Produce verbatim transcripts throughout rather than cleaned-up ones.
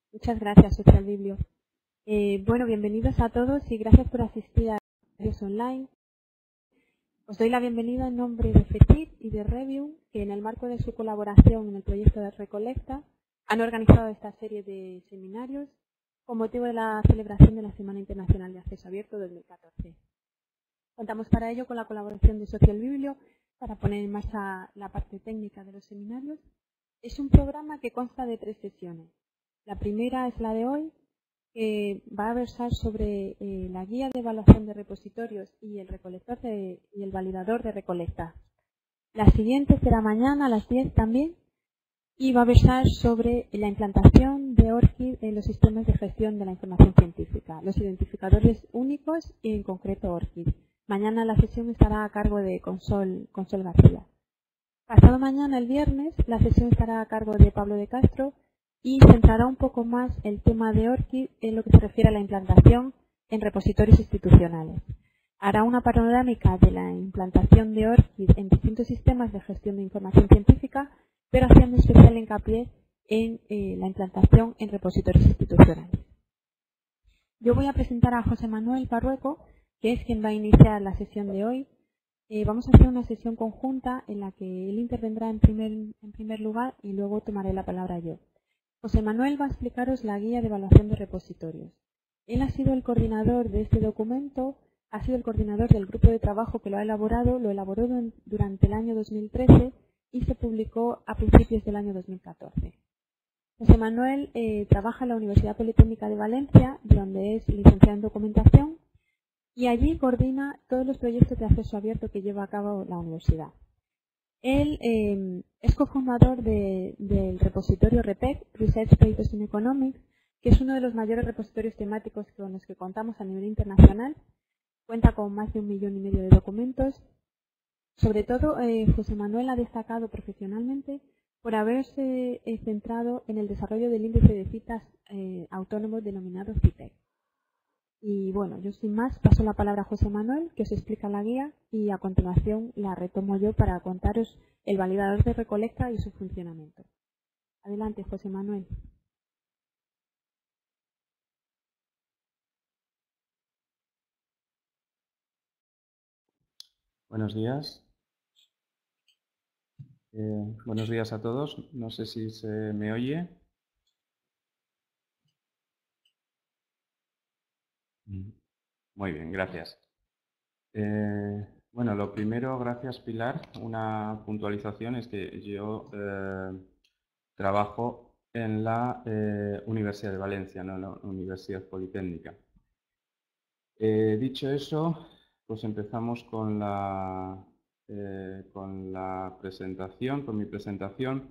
Muchas gracias, Social Biblio. Eh, bueno, bienvenidos a todos y gracias por asistir a Radios Online. Os doy la bienvenida en nombre de FETIP y de Review, que en el marco de su colaboración en el proyecto de Recolecta han organizado esta serie de seminarios con motivo de la celebración de la Semana Internacional de Acceso Abierto dos mil catorce. Contamos para ello con la colaboración de Social Biblio para poner en marcha la parte técnica de los seminarios. Es un programa que consta de tres sesiones. La primera es la de hoy, que va a versar sobre eh, la guía de evaluación de repositorios y el recolector de, y el validador de recolecta. La siguiente será mañana a las diez también y va a versar sobre la implantación de ORCID en los sistemas de gestión de la información científica, los identificadores únicos y en concreto ORCID. Mañana la sesión estará a cargo de Consol, Consol García. Pasado mañana, el viernes, la sesión estará a cargo de Pablo de Castro y centrará un poco más el tema de ORCID en lo que se refiere a la implantación en repositorios institucionales. Hará una panorámica de la implantación de ORCID en distintos sistemas de gestión de información científica, pero haciendo especial hincapié en eh, la implantación en repositorios institucionales. Yo voy a presentar a José Manuel Parrueco, que es quien va a iniciar la sesión de hoy. Eh, vamos a hacer una sesión conjunta en la que él intervendrá en primer, en primer lugar y luego tomaré la palabra yo. José Manuel va a explicaros la guía de evaluación de repositorios. Él ha sido el coordinador de este documento, ha sido el coordinador del grupo de trabajo que lo ha elaborado, lo elaboró durante el año dos mil trece y se publicó a principios del año dos mil catorce. José Manuel eh, trabaja en la Universidad Politécnica de Valencia, donde es licenciado en documentación, y allí coordina todos los proyectos de acceso abierto que lleva a cabo la universidad. Él eh, es cofundador de, del repositorio REPEC, Research Papers in Economics, que es uno de los mayores repositorios temáticos con los que contamos a nivel internacional. Cuenta con más de un millón y medio de documentos. Sobre todo, eh, José Manuel ha destacado profesionalmente por haberse eh, centrado en el desarrollo del índice de citas eh, autónomo denominado CITEC. Y bueno, yo sin más paso la palabra a José Manuel, que os explica la guía, y a continuación la retomo yo para contaros el validador de recolecta y su funcionamiento. Adelante, José Manuel. Buenos días. Eh, buenos días a todos. No sé si se me oye. Muy bien, gracias. Eh, bueno, lo primero, gracias Pilar. Una puntualización es que yo eh, trabajo en la eh, Universidad de Valencia, no en la Universidad Politécnica. Eh, dicho eso, pues empezamos con la, eh, con la presentación, con mi presentación.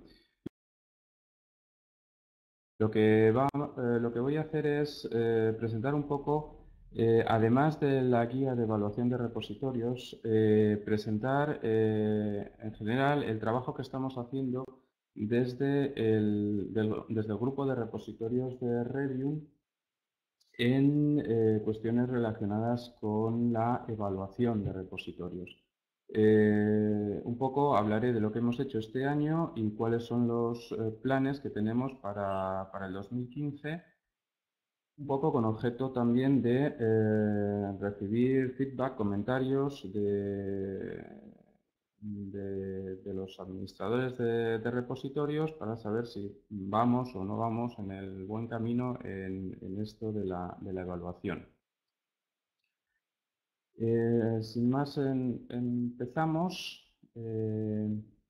Lo que, va, eh, lo que voy a hacer es eh, presentar un poco, eh, además de la guía de evaluación de repositorios, eh, presentar eh, en general el trabajo que estamos haciendo desde el, del, desde el grupo de repositorios de Review en eh, cuestiones relacionadas con la evaluación de repositorios. Eh, un poco hablaré de lo que hemos hecho este año y cuáles son los eh, planes que tenemos para, para el dos mil quince, un poco con objeto también de eh, recibir feedback, comentarios de, de, de los administradores de, de repositorios para saber si vamos o no vamos en el buen camino en, en esto de la, de la evaluación. Eh, sin más, en, empezamos. Eh,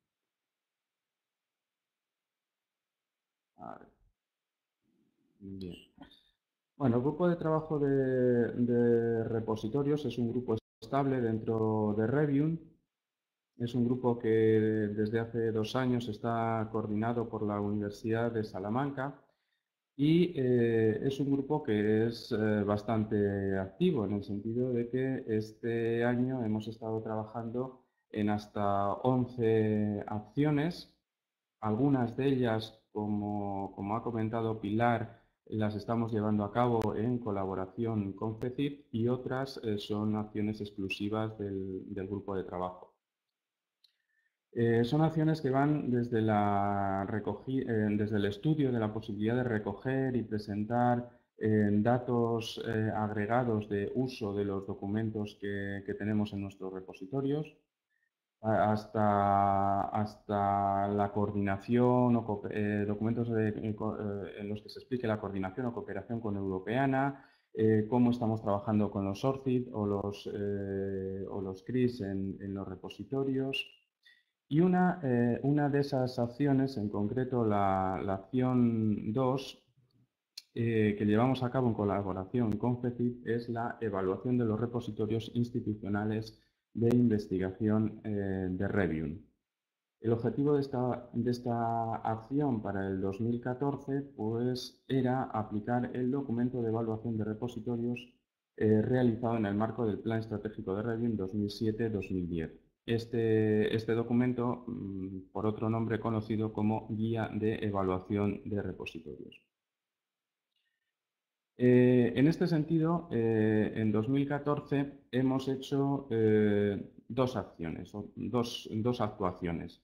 a ver. Bien. Bueno, el grupo de trabajo de, de repositorios es un grupo estable dentro de Review. Es un grupo que desde hace dos años está coordinado por la Universidad de Salamanca y eh, es un grupo que es eh, bastante activo en el sentido de que este año hemos estado trabajando en hasta once acciones. Algunas de ellas, como, como ha comentado Pilar, las estamos llevando a cabo en colaboración con FECIP y otras eh, son acciones exclusivas del, del grupo de trabajo. Eh, son acciones que van desde, la recogi- eh, desde el estudio de la posibilidad de recoger y presentar eh, datos eh, agregados de uso de los documentos que, que tenemos en nuestros repositorios, hasta, hasta la coordinación o eh, documentos de, eh, en los que se explique la coordinación o cooperación con Europeana, eh, cómo estamos trabajando con los ORCID o los, eh, o los C R I S en, en los repositorios. Y una, eh, una de esas acciones, en concreto la, la acción dos, eh, que llevamos a cabo en colaboración con FECIT, es la evaluación de los repositorios institucionales de investigación eh, de Revium. El objetivo de esta, de esta acción para el dos mil catorce pues, era aplicar el documento de evaluación de repositorios eh, realizado en el marco del Plan Estratégico de Revium dos mil siete dos mil diez. Este, este documento, mmm, por otro nombre conocido como Guía de Evaluación de Repositorios. Eh, en este sentido, eh, en dos mil catorce hemos hecho eh, dos acciones, o dos, dos actuaciones.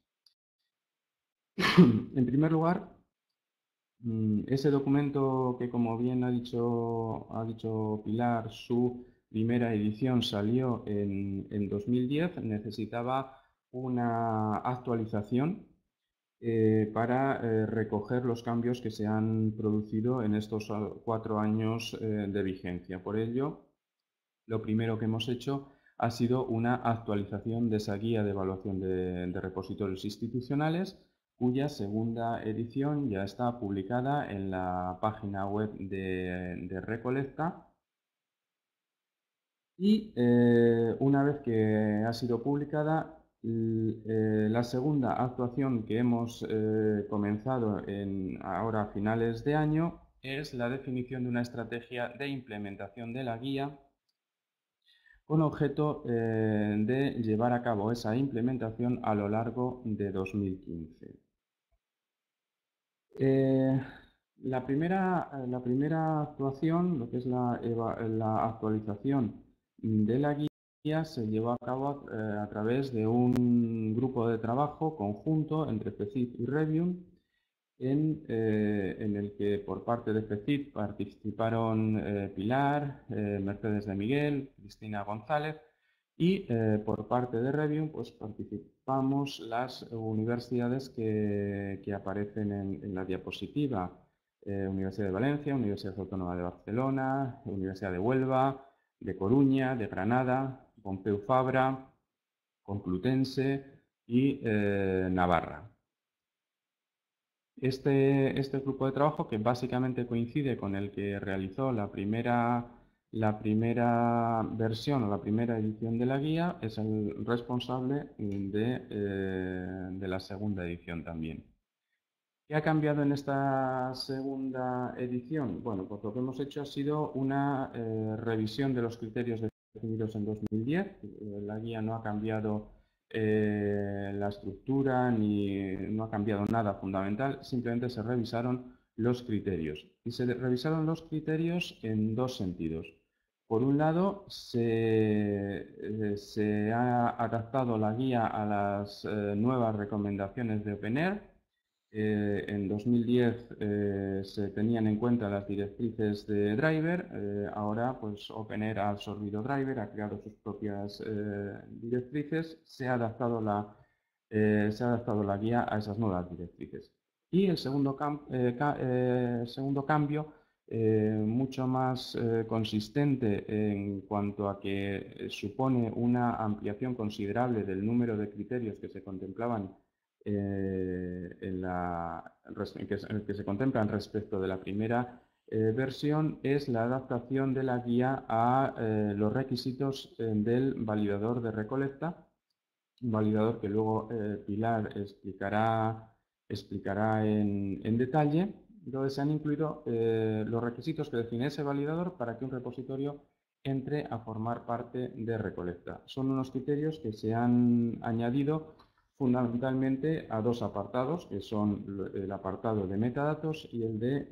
En primer lugar, ese documento que, como bien ha dicho, ha dicho Pilar, su primera edición salió en, en dos mil diez, necesitaba una actualización eh, para eh, recoger los cambios que se han producido en estos cuatro años eh, de vigencia. Por ello, lo primero que hemos hecho ha sido una actualización de esa guía de evaluación de, de repositorios institucionales, cuya segunda edición ya está publicada en la página web de, de Recolecta. Y eh, una vez que ha sido publicada, eh, la segunda actuación que hemos eh, comenzado en, ahora a finales de año es la definición de una estrategia de implementación de la guía con objeto eh, de llevar a cabo esa implementación a lo largo de dos mil quince. Eh, la, primera, la primera actuación, lo que es la, la actualización de la guía, se llevó a cabo eh, a través de un grupo de trabajo conjunto entre FECIT y Revium, en, eh, en el que por parte de FECIT participaron eh, Pilar, eh, Mercedes de Miguel, Cristina González, y eh, por parte de Revium pues, participamos las universidades que, que aparecen en, en la diapositiva. Eh, Universidad de Valencia, Universidad Autónoma de Barcelona, Universidad de Huelva, de Coruña, de Granada, Pompeu Fabra, Complutense y eh, Navarra. Este, este grupo de trabajo, que básicamente coincide con el que realizó la primera, la primera versión o la primera edición de la guía, es el responsable de, eh, de la segunda edición también. ¿Qué ha cambiado en esta segunda edición? Bueno, pues lo que hemos hecho ha sido una eh, revisión de los criterios definidos en dos mil diez. La guía no ha cambiado eh, la estructura ni no ha cambiado nada fundamental, simplemente se revisaron los criterios. Y se revisaron los criterios en dos sentidos. Por un lado, se, eh, se ha adaptado la guía a las eh, nuevas recomendaciones de OpenAIRE. Eh, en dos mil diez eh, se tenían en cuenta las directrices de Driver, eh, ahora pues OpenAIRE ha absorbido Driver, ha creado sus propias eh, directrices, se ha, adaptado la, eh, se ha adaptado la guía a esas nuevas directrices. Y el segundo, cam eh, ca eh, segundo cambio, eh, mucho más eh, consistente en cuanto a que supone una ampliación considerable del número de criterios que se contemplaban Eh, en la, que, que se contemplan respecto de la primera eh, versión, es la adaptación de la guía a eh, los requisitos eh, del validador de recolecta, un validador que luego eh, Pilar explicará, explicará en, en detalle, donde se han incluido eh, los requisitos que define ese validador para que un repositorio entre a formar parte de recolecta. Son unos criterios que se han añadido fundamentalmente a dos apartados, que son el apartado de metadatos y el de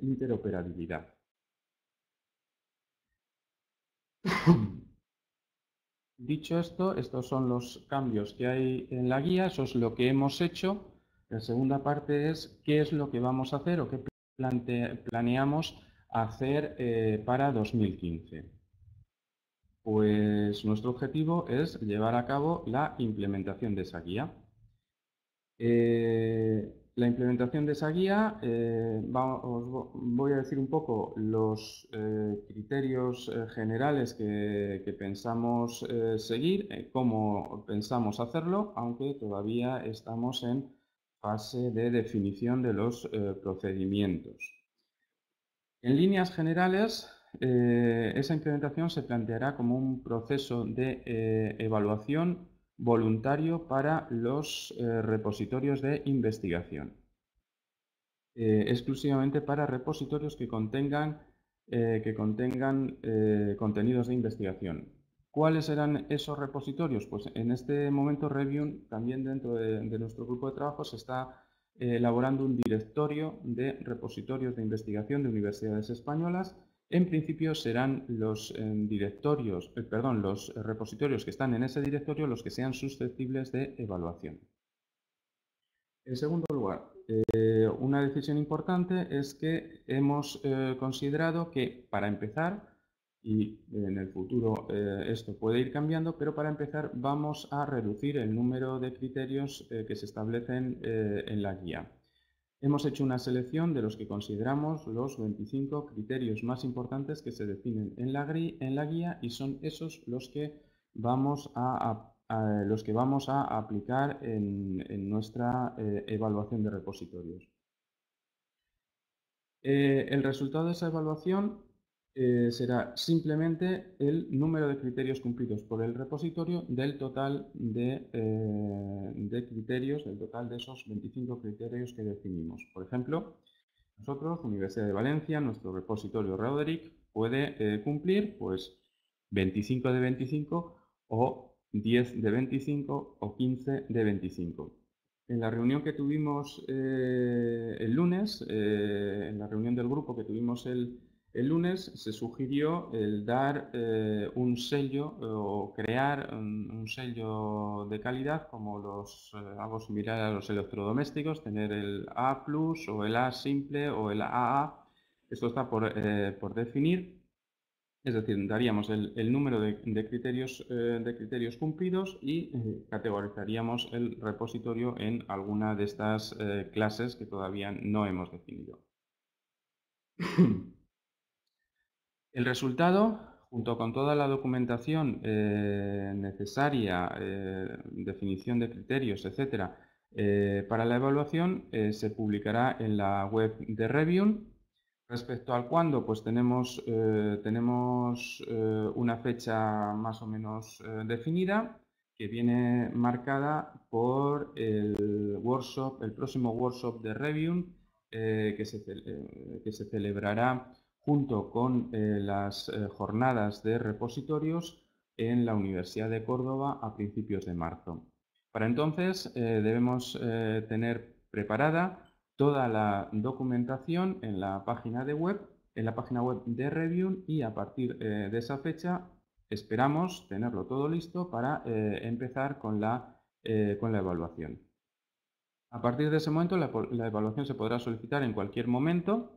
interoperabilidad. Dicho esto, estos son los cambios que hay en la guía, eso es lo que hemos hecho. La segunda parte es qué es lo que vamos a hacer o qué plante, planeamos hacer eh, para dos mil quince. Pues nuestro objetivo es llevar a cabo la implementación de esa guía. Eh, la implementación de esa guía, eh, va, os voy a decir un poco los eh, criterios eh, generales que, que pensamos eh, seguir, eh, cómo pensamos hacerlo, aunque todavía estamos en fase de definición de los eh, procedimientos. En líneas generales, eh, esa implementación se planteará como un proceso de eh, evaluación voluntario para los eh, repositorios de investigación, eh, exclusivamente para repositorios que contengan, eh, que contengan eh, contenidos de investigación. ¿Cuáles serán esos repositorios? Pues en este momento Review, también dentro de, de nuestro grupo de trabajo, se está eh, elaborando un directorio de repositorios de investigación de universidades españolas. En principio serán los eh, directorios, eh, perdón, los repositorios que están en ese directorio los que sean susceptibles de evaluación. En segundo lugar, eh, una decisión importante es que hemos eh, considerado que para empezar, y en el futuro eh, esto puede ir cambiando, pero para empezar vamos a reducir el número de criterios eh, que se establecen eh, en la guía. Hemos hecho una selección de los que consideramos los veinticinco criterios más importantes que se definen en la, en la guía y son esos los que vamos a, a, a los que vamos a aplicar en, en nuestra eh, evaluación de repositorios. Eh, el resultado de esa evaluación eh, será simplemente el número de criterios cumplidos por el repositorio del total de, eh, de criterios, del total de esos veinticinco criterios que definimos. Por ejemplo, nosotros, Universidad de Valencia, nuestro repositorio Roderick puede eh, cumplir pues veinticinco de veinticinco o diez de veinticinco o quince de veinticinco. En la reunión que tuvimos eh, el lunes, eh, en la reunión del grupo que tuvimos el, el lunes, se sugirió el dar eh, un sello eh, o crear un, un sello de calidad como los, eh, algo similar a los electrodomésticos, tener el A plus o el A simple o el A A. Esto está por, eh, por definir. Es decir, daríamos el, el número de, de, criterios, eh, de criterios cumplidos y eh, categorizaríamos el repositorio en alguna de estas eh, clases que todavía no hemos definido. El resultado, junto con toda la documentación eh, necesaria, eh, definición de criterios, etcétera, eh, para la evaluación, eh, se publicará en la web de Review. Respecto al cuándo, pues tenemos, eh, tenemos eh, una fecha más o menos eh, definida que viene marcada por el workshop, el próximo workshop de Review eh, que, se, eh, que se celebrará junto con eh, las eh, jornadas de repositorios en la Universidad de Córdoba a principios de marzo. Para entonces eh, debemos eh, tener preparada toda la documentación en la página de web, en la página web de Review y a partir eh, de esa fecha esperamos tenerlo todo listo para eh, empezar con la, eh, con la evaluación. A partir de ese momento la, la evaluación se podrá solicitar en cualquier momento.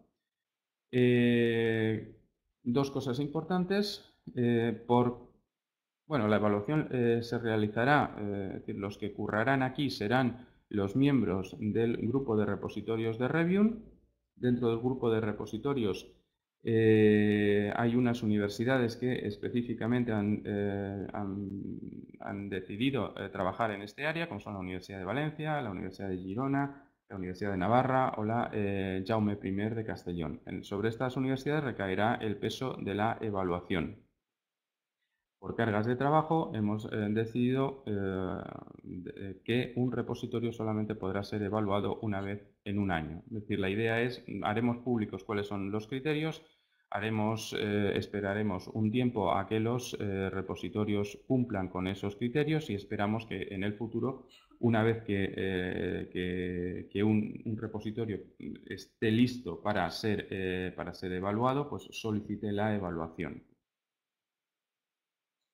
Eh, dos cosas importantes. Eh, por, bueno, la evaluación eh, se realizará, eh, es decir, los que currarán aquí serán los miembros del grupo de repositorios de Review. Dentro del grupo de repositorios eh, hay unas universidades que específicamente han, eh, han, han decidido eh, trabajar en este área, como son la Universidad de Valencia, la Universidad de Girona, la Universidad de Navarra o la eh, Jaume primero de Castellón. En, sobre estas universidades recaerá el peso de la evaluación. Por cargas de trabajo hemos eh, decidido eh, de, que un repositorio solamente podrá ser evaluado una vez en un año. Es decir, la idea es, haremos públicos cuáles son los criterios, haremos, eh, esperaremos un tiempo a que los eh, repositorios cumplan con esos criterios y esperamos que en el futuro, una vez que, eh, que, que un, un repositorio esté listo para ser, eh, para ser evaluado, pues solicite la evaluación.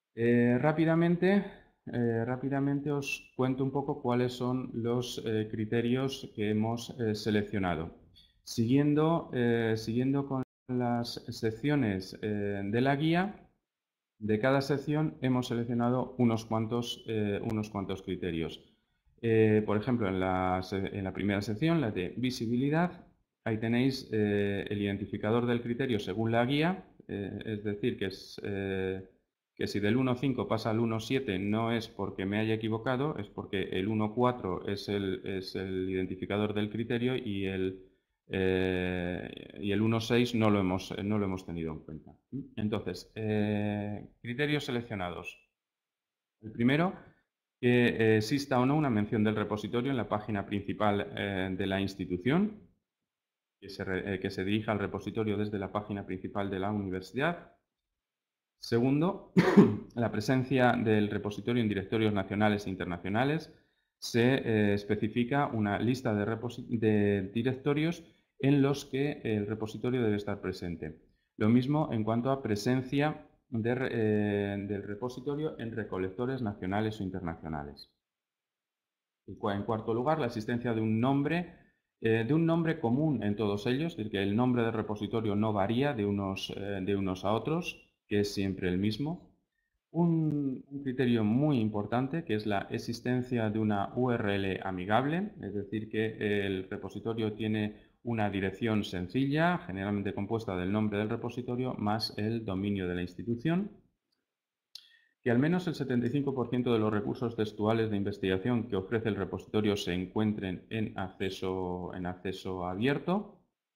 Eh, rápidamente, eh, rápidamente os cuento un poco cuáles son los eh, criterios que hemos eh, seleccionado. Siguiendo, eh, siguiendo con las secciones eh, de la guía, de cada sección hemos seleccionado unos cuantos, eh, unos cuantos criterios. Eh, por ejemplo, en la, en la primera sección, la de visibilidad, ahí tenéis eh, el identificador del criterio según la guía, eh, es decir, que, es, eh, que si del uno punto cinco pasa al uno punto siete no es porque me haya equivocado, es porque el uno punto cuatro es el, es el identificador del criterio y el, eh, y el uno punto seis no lo hemos, no lo hemos tenido en cuenta. Entonces, eh, criterios seleccionados. El primero, que eh, exista o no una mención del repositorio en la página principal eh, de la institución, que se, eh, que se dirija al repositorio desde la página principal de la universidad. Segundo, la presencia del repositorio en directorios nacionales e internacionales. Se eh, especifica una lista de, de directorios en los que el repositorio debe estar presente. Lo mismo en cuanto a presencia de, eh, del repositorio en recolectores nacionales o internacionales. En cuarto lugar, la existencia de un nombre, eh, de un nombre común en todos ellos, es decir, que el nombre del repositorio no varía de unos, eh, de unos a otros, que es siempre el mismo. Un, un criterio muy importante, que es la existencia de una U R L amigable, es decir, que el repositorio tiene una dirección sencilla, generalmente compuesta del nombre del repositorio más el dominio de la institución. Que al menos el setenta y cinco por ciento de los recursos textuales de investigación que ofrece el repositorio se encuentren en acceso, en acceso abierto.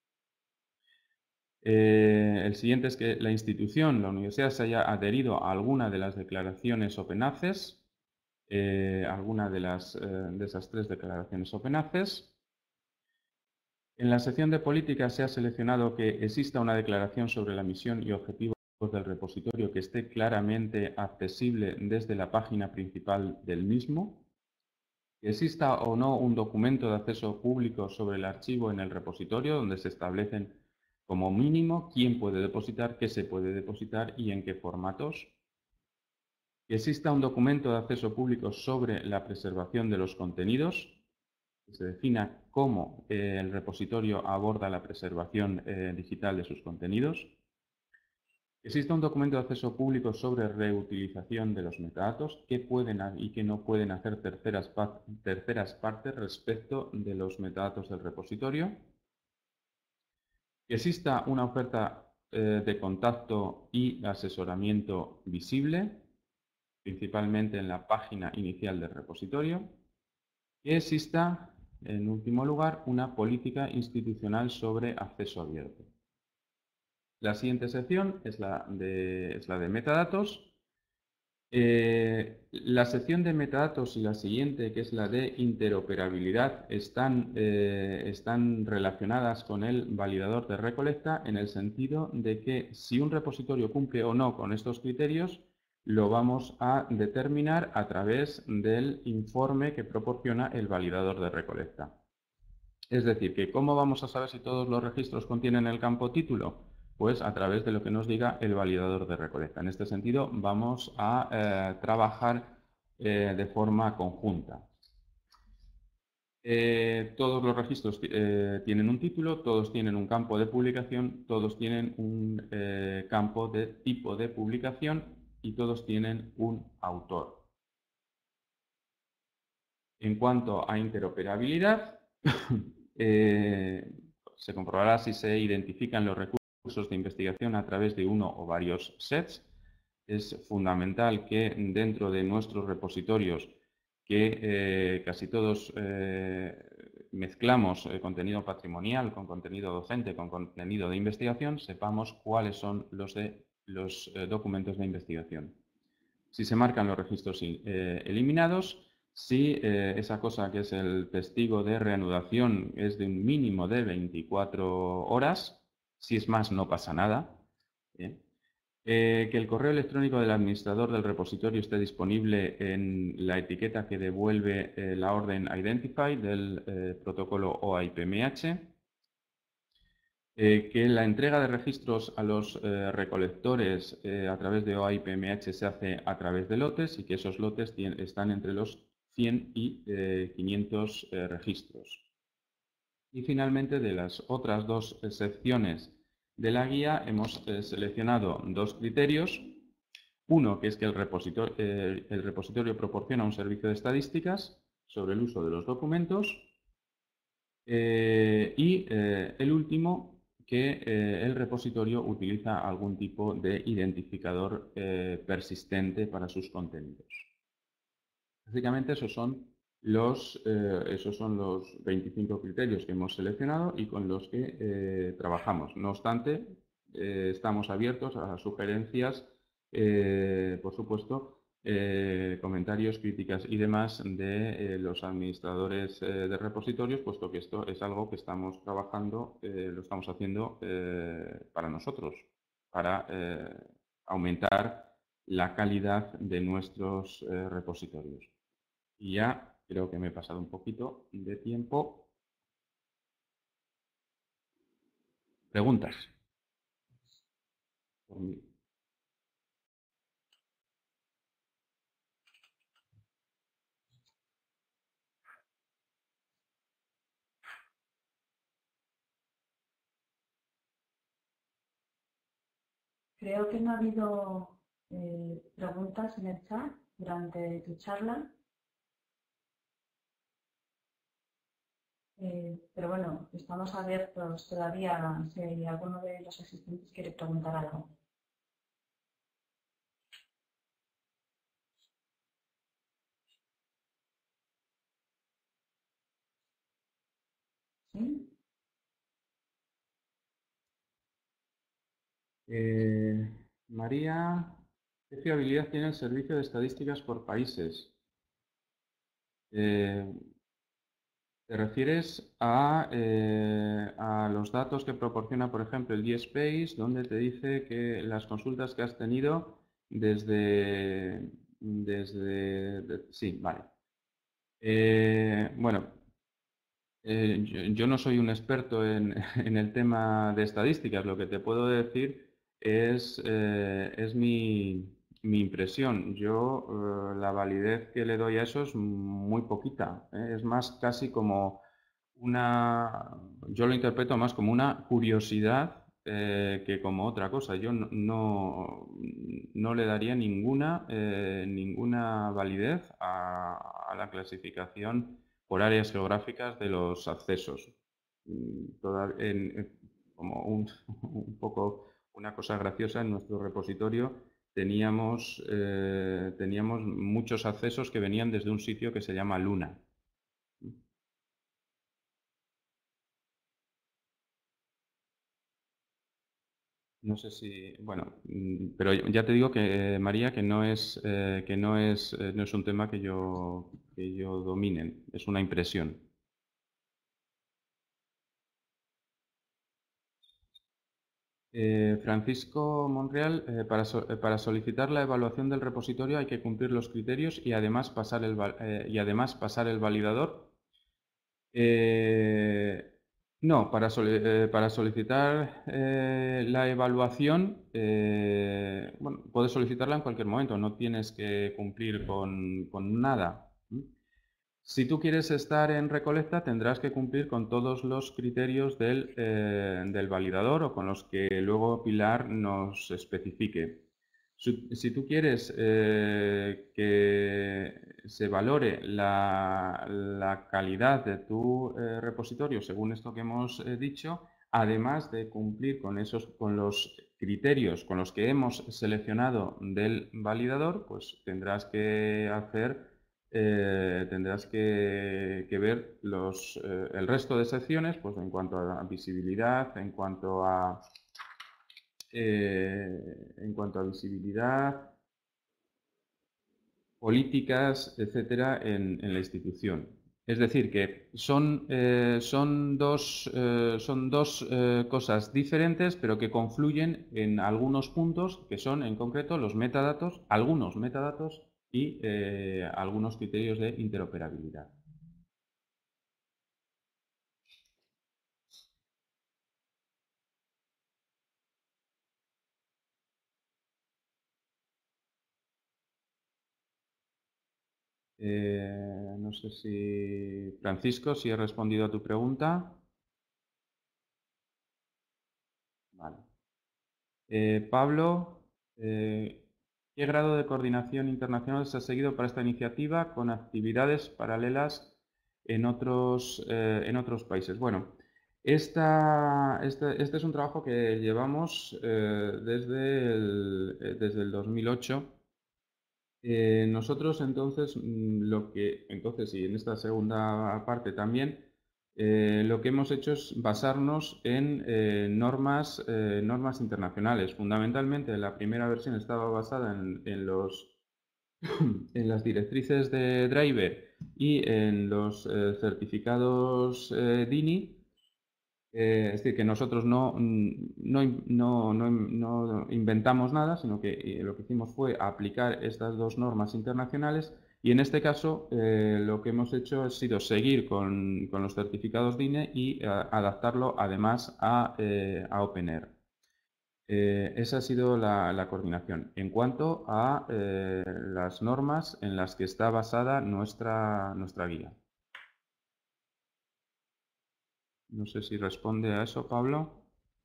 Eh, el siguiente es que la institución, la universidad, se haya adherido a alguna de las declaraciones Open Access, eh, alguna de, las, eh, de esas tres declaraciones Open Access. En la sección de política se ha seleccionado que exista una declaración sobre la misión y objetivos del repositorio que esté claramente accesible desde la página principal del mismo. Que exista o no un documento de acceso público sobre el archivo en el repositorio donde se establecen como mínimo quién puede depositar, qué se puede depositar y en qué formatos. Que exista un documento de acceso público sobre la preservación de los contenidos, que se defina cómo eh, el repositorio aborda la preservación eh, digital de sus contenidos. Que exista un documento de acceso público sobre reutilización de los metadatos, qué pueden y qué no pueden hacer terceras, terceras partes respecto de los metadatos del repositorio. Que exista una oferta eh, de contacto y asesoramiento visible, principalmente en la página inicial del repositorio. Que exista, en último lugar, una política institucional sobre acceso abierto. La siguiente sección es la de, es la de metadatos. Eh, la sección de metadatos y la siguiente, que es la de interoperabilidad, están, eh, están relacionadas con el validador de recolecta en el sentido de que si un repositorio cumple o no con estos criterios, lo vamos a determinar a través del informe que proporciona el validador de recolecta. Es decir, que ¿cómo vamos a saber si todos los registros contienen el campo título? Pues a través de lo que nos diga el validador de recolecta. En este sentido, vamos a eh, trabajar eh, de forma conjunta. Eh, todos los registros eh, tienen un título, todos tienen un campo de publicación, todos tienen un eh, campo de tipo de publicación y todos tienen un autor. En cuanto a interoperabilidad, eh, se comprobará si se identifican los recursos de investigación a través de uno o varios sets. Es fundamental que dentro de nuestros repositorios, que eh, casi todos eh, mezclamos eh, contenido patrimonial con contenido docente, con contenido de investigación, sepamos cuáles son los, de, los eh, documentos de investigación. Si se marcan los registros eh, eliminados, si eh, esa cosa que es el testigo de reanudación es de un mínimo de veinticuatro horas, si es más no pasa nada. ¿eh? Eh, que el correo electrónico del administrador del repositorio esté disponible en la etiqueta que devuelve eh, la orden Identify del eh, protocolo O A I P M H. Eh, que la entrega de registros a los eh, recolectores eh, a través de O A I P M H se hace a través de lotes y que esos lotes están entre los cien y eh, quinientos eh, registros. Y finalmente, de las otras dos secciones de la guía, hemos eh, seleccionado dos criterios. Uno, que es que el repositorio, eh, el repositorio proporciona un servicio de estadísticas sobre el uso de los documentos. Eh, y eh, el último, que eh, el repositorio utiliza algún tipo de identificador eh, persistente para sus contenidos. Básicamente esos son los, eh, esos son los veinticinco criterios que hemos seleccionado y con los que eh, trabajamos. No obstante, eh, estamos abiertos a sugerencias, eh, por supuesto, eh, comentarios, críticas y demás de eh, los administradores eh, de repositorios, puesto que esto es algo que estamos trabajando, eh, lo estamos haciendo eh, para nosotros, para eh, aumentar la calidad de nuestros eh, repositorios. Y ya creo que me he pasado un poquito de tiempo. ¿Preguntas? Por mí. Creo que no ha habido eh, preguntas en el chat durante tu charla. Eh, pero bueno, estamos abiertos todavía si alguno de los asistentes quiere preguntar algo. ¿Sí? Eh, María, ¿qué fiabilidad tiene el servicio de estadísticas por países? Eh, ¿Te refieres a, eh, a los datos que proporciona, por ejemplo, el DSpace, donde te dice que las consultas que has tenido desde... desde de- sí, vale. Eh, bueno, eh, yo, yo no soy un experto en, en el tema de estadísticas. Lo que te puedo decir es, eh, es mi, mi impresión. Yo eh, la validez que le doy a eso es muy poquita, ¿eh? Es más casi como una, yo lo interpreto más como una curiosidad eh, que como otra cosa. Yo no, no, no le daría ninguna, eh, ninguna validez a, a la clasificación por áreas geográficas de los accesos. Mm, toda- en- en- como un, un poco una cosa graciosa, en nuestro repositorio teníamos, eh, teníamos muchos accesos que venían desde un sitio que se llama Luna. No sé si, bueno, mm, pero ya te digo que, eh, María, que no es, eh, que no es, eh, no es un tema que yo, que yo domine, es una impresión. Eh, Francisco Monreal, eh, para, so- eh, para solicitar la evaluación del repositorio hay que cumplir los criterios y además pasar el, val- eh, y además pasar el validador. Eh, no, para, soli- eh, para solicitar eh, la evaluación, eh, bueno, puedes solicitarla en cualquier momento, no tienes que cumplir con, con nada. ¿Mm? Si tú quieres estar en Recolecta, tendrás que cumplir con todos los criterios del, eh, del validador o con los que luego Pilar nos especifique. Si, si tú quieres eh, que se valore la, la calidad de tu eh, repositorio según esto que hemos eh, dicho, además de cumplir con esos, con los criterios con los que hemos seleccionado del validador, pues tendrás que hacer eh, tendrás que, que ver los, eh, el resto de secciones, pues en cuanto a visibilidad, en cuanto a, eh, en cuanto a visibilidad, políticas, etcétera, en, en la institución. Es decir, que son, eh, son dos, eh, son dos eh, cosas diferentes, pero que confluyen en algunos puntos, que son en concreto los metadatos, algunos metadatos y eh, algunos criterios de interoperabilidad. Eh, no sé si... Francisco, si he respondido a tu pregunta. Vale. Eh, Pablo, eh, ¿qué grado de coordinación internacional se ha seguido para esta iniciativa con actividades paralelas en otros, eh, en otros países? Bueno, esta, este, este es un trabajo que llevamos eh, desde, el, eh, desde el dos mil ocho. Eh, nosotros entonces, mm, lo que, entonces y en esta segunda parte también, eh, lo que hemos hecho es basarnos en eh, normas, eh, normas internacionales. Fundamentalmente, la primera versión estaba basada en, en los, en las directrices de Driver y en los eh, certificados eh, D I N I. Eh, es decir, que nosotros no, no, no, no, no inventamos nada, sino que eh, lo que hicimos fue aplicar estas dos normas internacionales y en este caso eh, lo que hemos hecho ha sido seguir con, con los certificados D I N E y eh, adaptarlo además a, eh, a OpenAIRE. Eh, esa ha sido la, la coordinación. En cuanto a eh, las normas en las que está basada nuestra, nuestra guía. No sé si responde a eso, Pablo.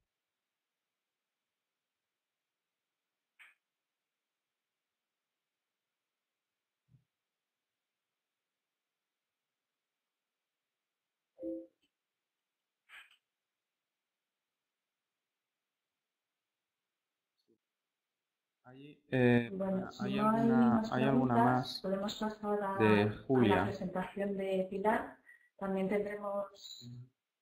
Hay, eh, Bueno, si hay no hay alguna, más hay alguna preguntas, más podemos pasar a, de a la Julia. presentación de Pilar. También tendremos...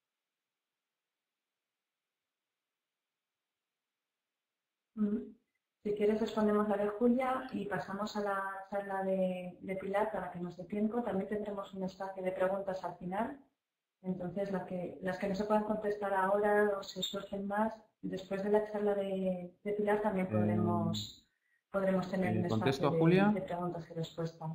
Mm. Si quieres respondemos la de Julia y pasamos a la charla de, de Pilar para que nos dé tiempo. También tendremos un espacio de preguntas al final. Entonces, la que, las que no se puedan contestar ahora o se surgen más, después de la charla de, de Pilar también podremos, eh, podremos tener eh, un ¿Contesto espacio a de, Julia? de preguntas y respuestas.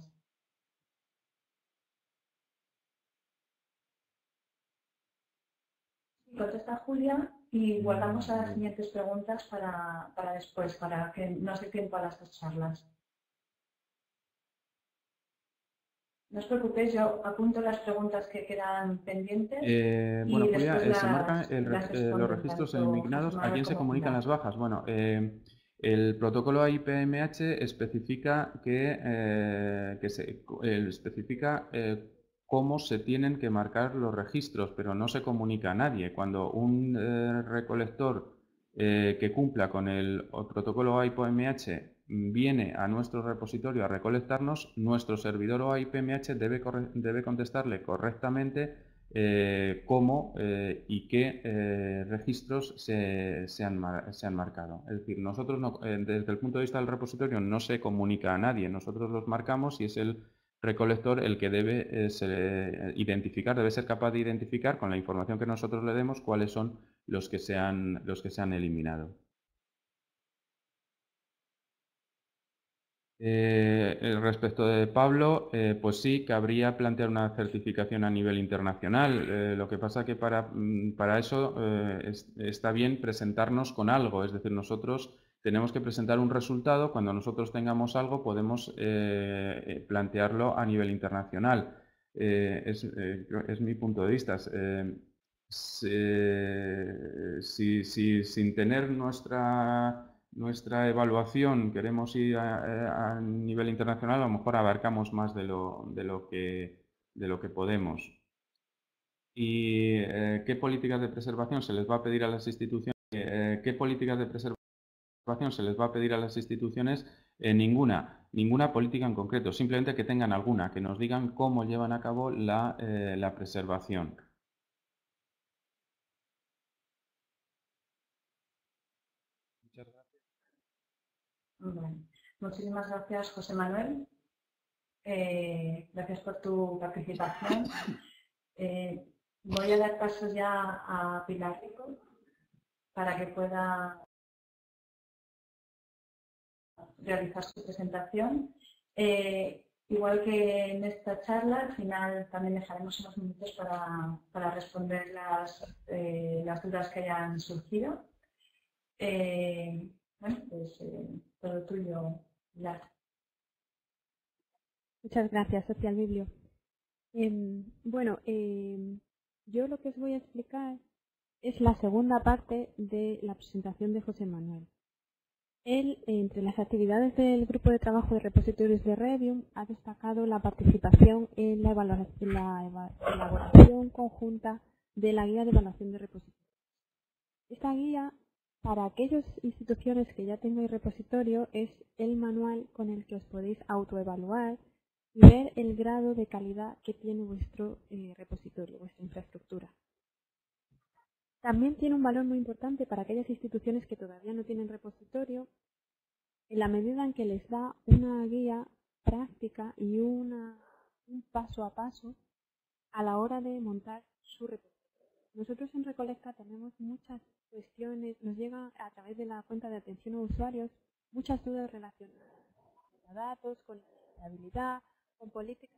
Contesta Julia y guardamos a las siguientes preguntas para, para después, para que nos dé tiempo a las dos charlas. No os preocupéis, yo apunto las preguntas que quedan pendientes Eh, y bueno, Julia, después eh, se las, marcan el las reg- eh, los responden registros tanto José eliminados. ¿A Manuel quién se como comunican Pilar. las bajas? Bueno, eh, el protocolo I P M H especifica que, eh, que se, eh, especifica eh, cómo se tienen que marcar los registros, pero no se comunica a nadie. Cuando un eh, recolector eh, que cumpla con el protocolo I P M H viene a nuestro repositorio a recolectarnos, nuestro servidor O I P M H debe, debe contestarle correctamente eh, cómo eh, y qué eh, registros se, se, han mar, se, han marcado. Es decir, nosotros no, eh, desde el punto de vista del repositorio no se comunica a nadie, nosotros los marcamos y es el recolector el que debe eh, se, identificar, debe ser capaz de identificar con la información que nosotros le demos cuáles son los que se han, los que se han eliminado. Eh, respecto de Pablo, eh, pues sí, cabría plantear una certificación a nivel internacional. Eh, lo que pasa que para, para eso eh, es, está bien presentarnos con algo, es decir, nosotros tenemos que presentar un resultado. Cuando nosotros tengamos algo podemos eh, plantearlo a nivel internacional. Eh, es, eh, es mi punto de vista. Eh, si, si sin tener nuestra nuestra evaluación queremos ir a, a nivel internacional, a lo mejor abarcamos más de lo, de lo, que, de lo que podemos. ¿Y eh, qué políticas de preservación se les va a pedir a las instituciones? Eh, ¿Qué políticas de preservación se les va a pedir a las instituciones? Eh, ninguna, ninguna política en concreto, simplemente que tengan alguna, que nos digan cómo llevan a cabo la, eh, la preservación. Muchas gracias. Bueno, muchísimas gracias, José Manuel. Eh, gracias por tu participación. Eh, voy a dar paso ya a Pilar Rico para que pueda realizar su presentación. Eh, igual que en esta charla, al final también dejaremos unos minutos para, para responder las, eh, las dudas que hayan surgido. Eh, bueno, pues eh, todo tuyo, Pilar. Muchas gracias, Social Biblio. Eh, bueno, eh, yo lo que os voy a explicar es la segunda parte de la presentación de José Manuel. Él, entre las actividades del grupo de trabajo de repositorios de Revium, ha destacado la participación en la, evaluación, en la eva- elaboración conjunta de la guía de evaluación de repositorios. Esta guía, para aquellas instituciones que ya tengáis repositorio, es el manual con el que os podéis autoevaluar y ver el grado de calidad que tiene vuestro eh, repositorio, vuestra infraestructura. También tiene un valor muy importante para aquellas instituciones que todavía no tienen repositorio, en la medida en que les da una guía práctica y una, un paso a paso a la hora de montar su repositorio. Nosotros en Recolecta tenemos muchas cuestiones, nos llegan a través de la cuenta de atención a usuarios muchas dudas relacionadas con datos, con estabilidad, con políticas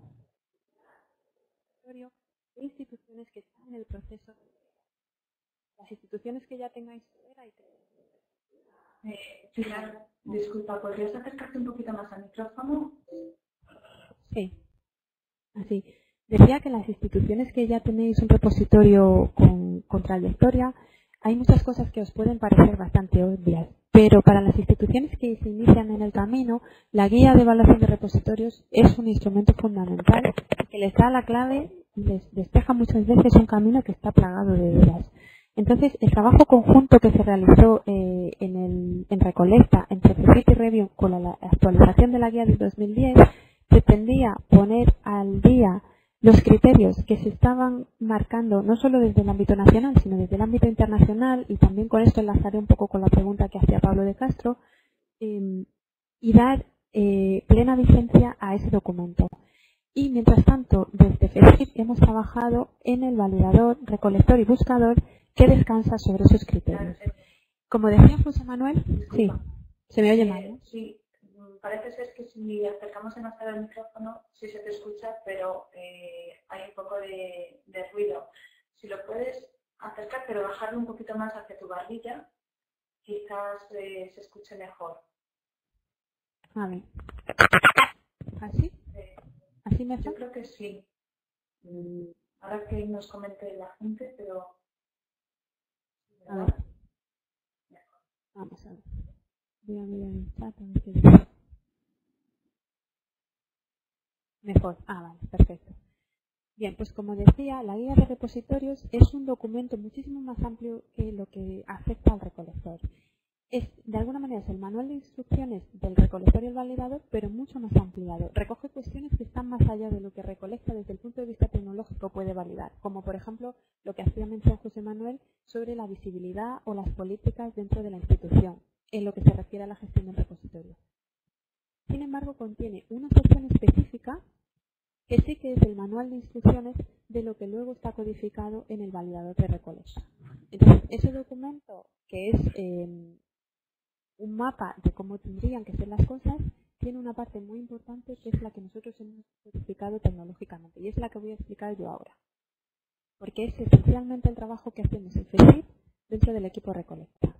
de instituciones que están en el proceso. Las instituciones que ya tengáis fuera y Eh, Pilar, disculpa, ¿podrías acercarte un poquito más al micrófono? Sí, así. Decía que las instituciones que ya tenéis un repositorio con, con trayectoria, hay muchas cosas que os pueden parecer bastante obvias, pero para las instituciones que se inician en el camino, la guía de evaluación de repositorios es un instrumento fundamental que les da la clave y les despeja muchas veces un camino que está plagado de dudas. Entonces, el trabajo conjunto que se realizó eh, en, el, en Recolecta entre Cefit y Revium con la, la actualización de la guía del dos mil diez pretendía poner al día los criterios que se estaban marcando no solo desde el ámbito nacional, sino desde el ámbito internacional, y también con esto enlazaré un poco con la pregunta que hacía Pablo de Castro, eh, y dar eh, plena vigencia a ese documento. Y mientras tanto, desde Cefit hemos trabajado en el validador, recolector y buscador que descansa sobre esos criterios. Como decía José Manuel, sí, se me oye mal, ¿no? Sí, parece ser que si acercamos demasiado el micrófono sí se te escucha, pero eh, hay un poco de, de ruido. Si lo puedes acercar, pero bajarlo un poquito más hacia tu barbilla, quizás eh, se escuche mejor. A ver. ¿Así? Eh, ¿Así mejor? Yo creo que sí. Ahora que nos comente la gente, pero... A ver. Vamos a ver. Voy a mirar el chat a ver qué dice. Mejor. Ah, vale, perfecto. Bien, pues como decía, la guía de repositorios es un documento muchísimo más amplio que lo que afecta al recolector. Es, de alguna manera, es el manual de instrucciones del recolector y el validador, pero mucho más ampliado. Recoge cuestiones que están más allá de lo que Recolecta desde el punto de vista tecnológico puede validar, como por ejemplo lo que hacía mención José Manuel sobre la visibilidad o las políticas dentro de la institución, en lo que se refiere a la gestión del repositorio. Sin embargo, contiene una sección específica que sí que es el manual de instrucciones de lo que luego está codificado en el validador de Recolecta. Entonces, ese documento, que es eh, un mapa de cómo tendrían que ser las cosas, tiene una parte muy importante que es la que nosotros hemos codificado tecnológicamente, y es la que voy a explicar yo ahora, porque es esencialmente el trabajo que hacemos en Cefit dentro del equipo Recolecta.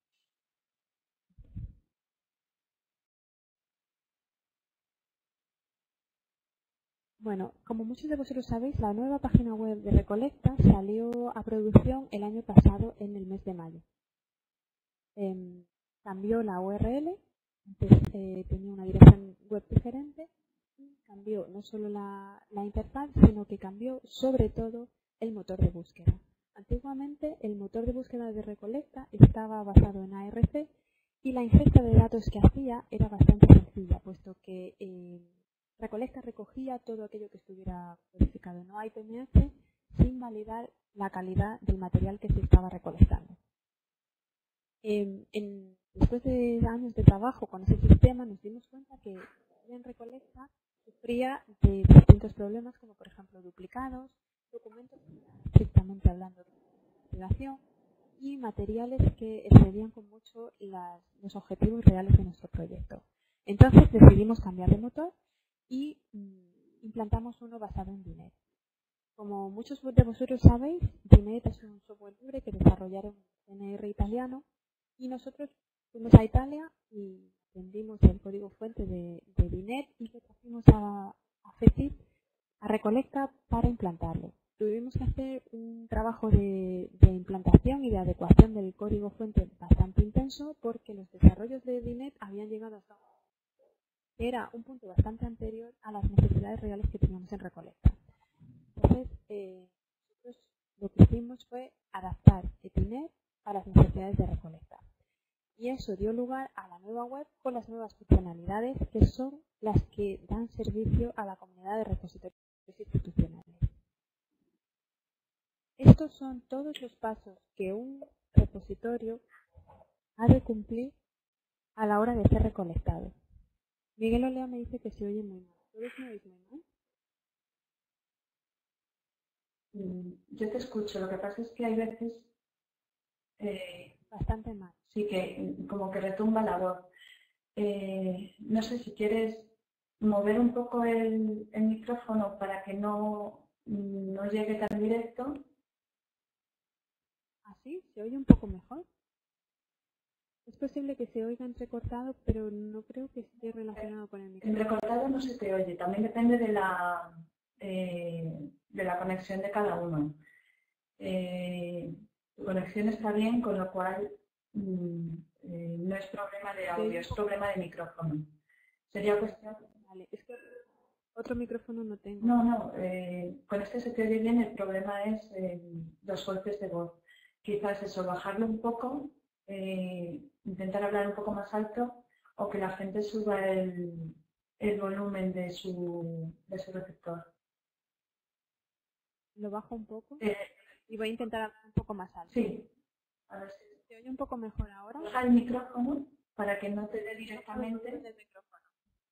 Bueno, como muchos de vosotros sabéis, la nueva página web de Recolecta salió a producción el año pasado en el mes de mayo. Eh, cambió la U R L, antes eh, tenía una dirección web diferente, y cambió no solo la, la interfaz, sino que cambió sobre todo el motor de búsqueda. Antiguamente el motor de búsqueda de Recolecta estaba basado en A R C y la ingesta de datos que hacía era bastante sencilla, puesto que eh, Recolecta recogía todo aquello que estuviera codificado en O I P M S sin validar la calidad del material que se estaba recolectando. Eh, en, después de años de trabajo con ese sistema nos dimos cuenta que en Recolecta sufría de distintos problemas, como por ejemplo duplicados, documentos estrictamente hablando de investigación y materiales que excedían con mucho las, los objetivos reales de nuestro proyecto. Entonces decidimos cambiar de motor y mm, implantamos uno basado en Dinet. Como muchos de vosotros sabéis, Dinet es un software libre que desarrollaron en C N R italiano, y nosotros fuimos a Italia y extendimos el código fuente de, de Dinet y lo trajimos a, a FETIP, a Recolecta, para implantarlo. Tuvimos que hacer un trabajo de, de implantación y de adecuación del código fuente bastante intenso porque los desarrollos de Dinet habían llegado hasta era un punto bastante anterior a las necesidades reales que teníamos en Recolecta. Entonces, eh, nosotros lo que hicimos fue adaptar Dinet a las necesidades de Recolecta. Y eso dio lugar a la nueva web con las nuevas funcionalidades que son las que dan servicio a la comunidad de repositorios institucionales. Estos son todos los pasos que un repositorio ha de cumplir a la hora de ser recolectado. Miguel Olea me dice que se oye muy mal. ¿Todos me oís muy mal? Yo te escucho, lo que pasa es que hay veces eh, bastante mal. Sí, que como que retumba la voz. Eh, no sé si quieres mover un poco el, el micrófono para que no, no llegue tan directo. ¿Así? ¿Se oye un poco mejor? Es posible que se oiga entrecortado, pero no creo que esté relacionado con el micrófono. Entrecortado no se te oye, también depende de la, eh, de la conexión de cada uno. Eh, tu conexión está bien, con lo cual mm, eh, no es problema de audio, es problema de micrófono. Sería cuestión... Vale, es que otro micrófono no tengo. No, no, eh, con este se te oye bien, el problema es eh, los golpes de voz. Quizás eso, bajarlo un poco, eh, intentar hablar un poco más alto o que la gente suba el, el volumen de su, de su receptor. ¿Lo bajo un poco? Eh, y voy a intentar hablar un poco más alto. Sí. A ver si ¿Se oye un poco mejor ahora? baja el micrófono para que no te dé directamente. El micrófono.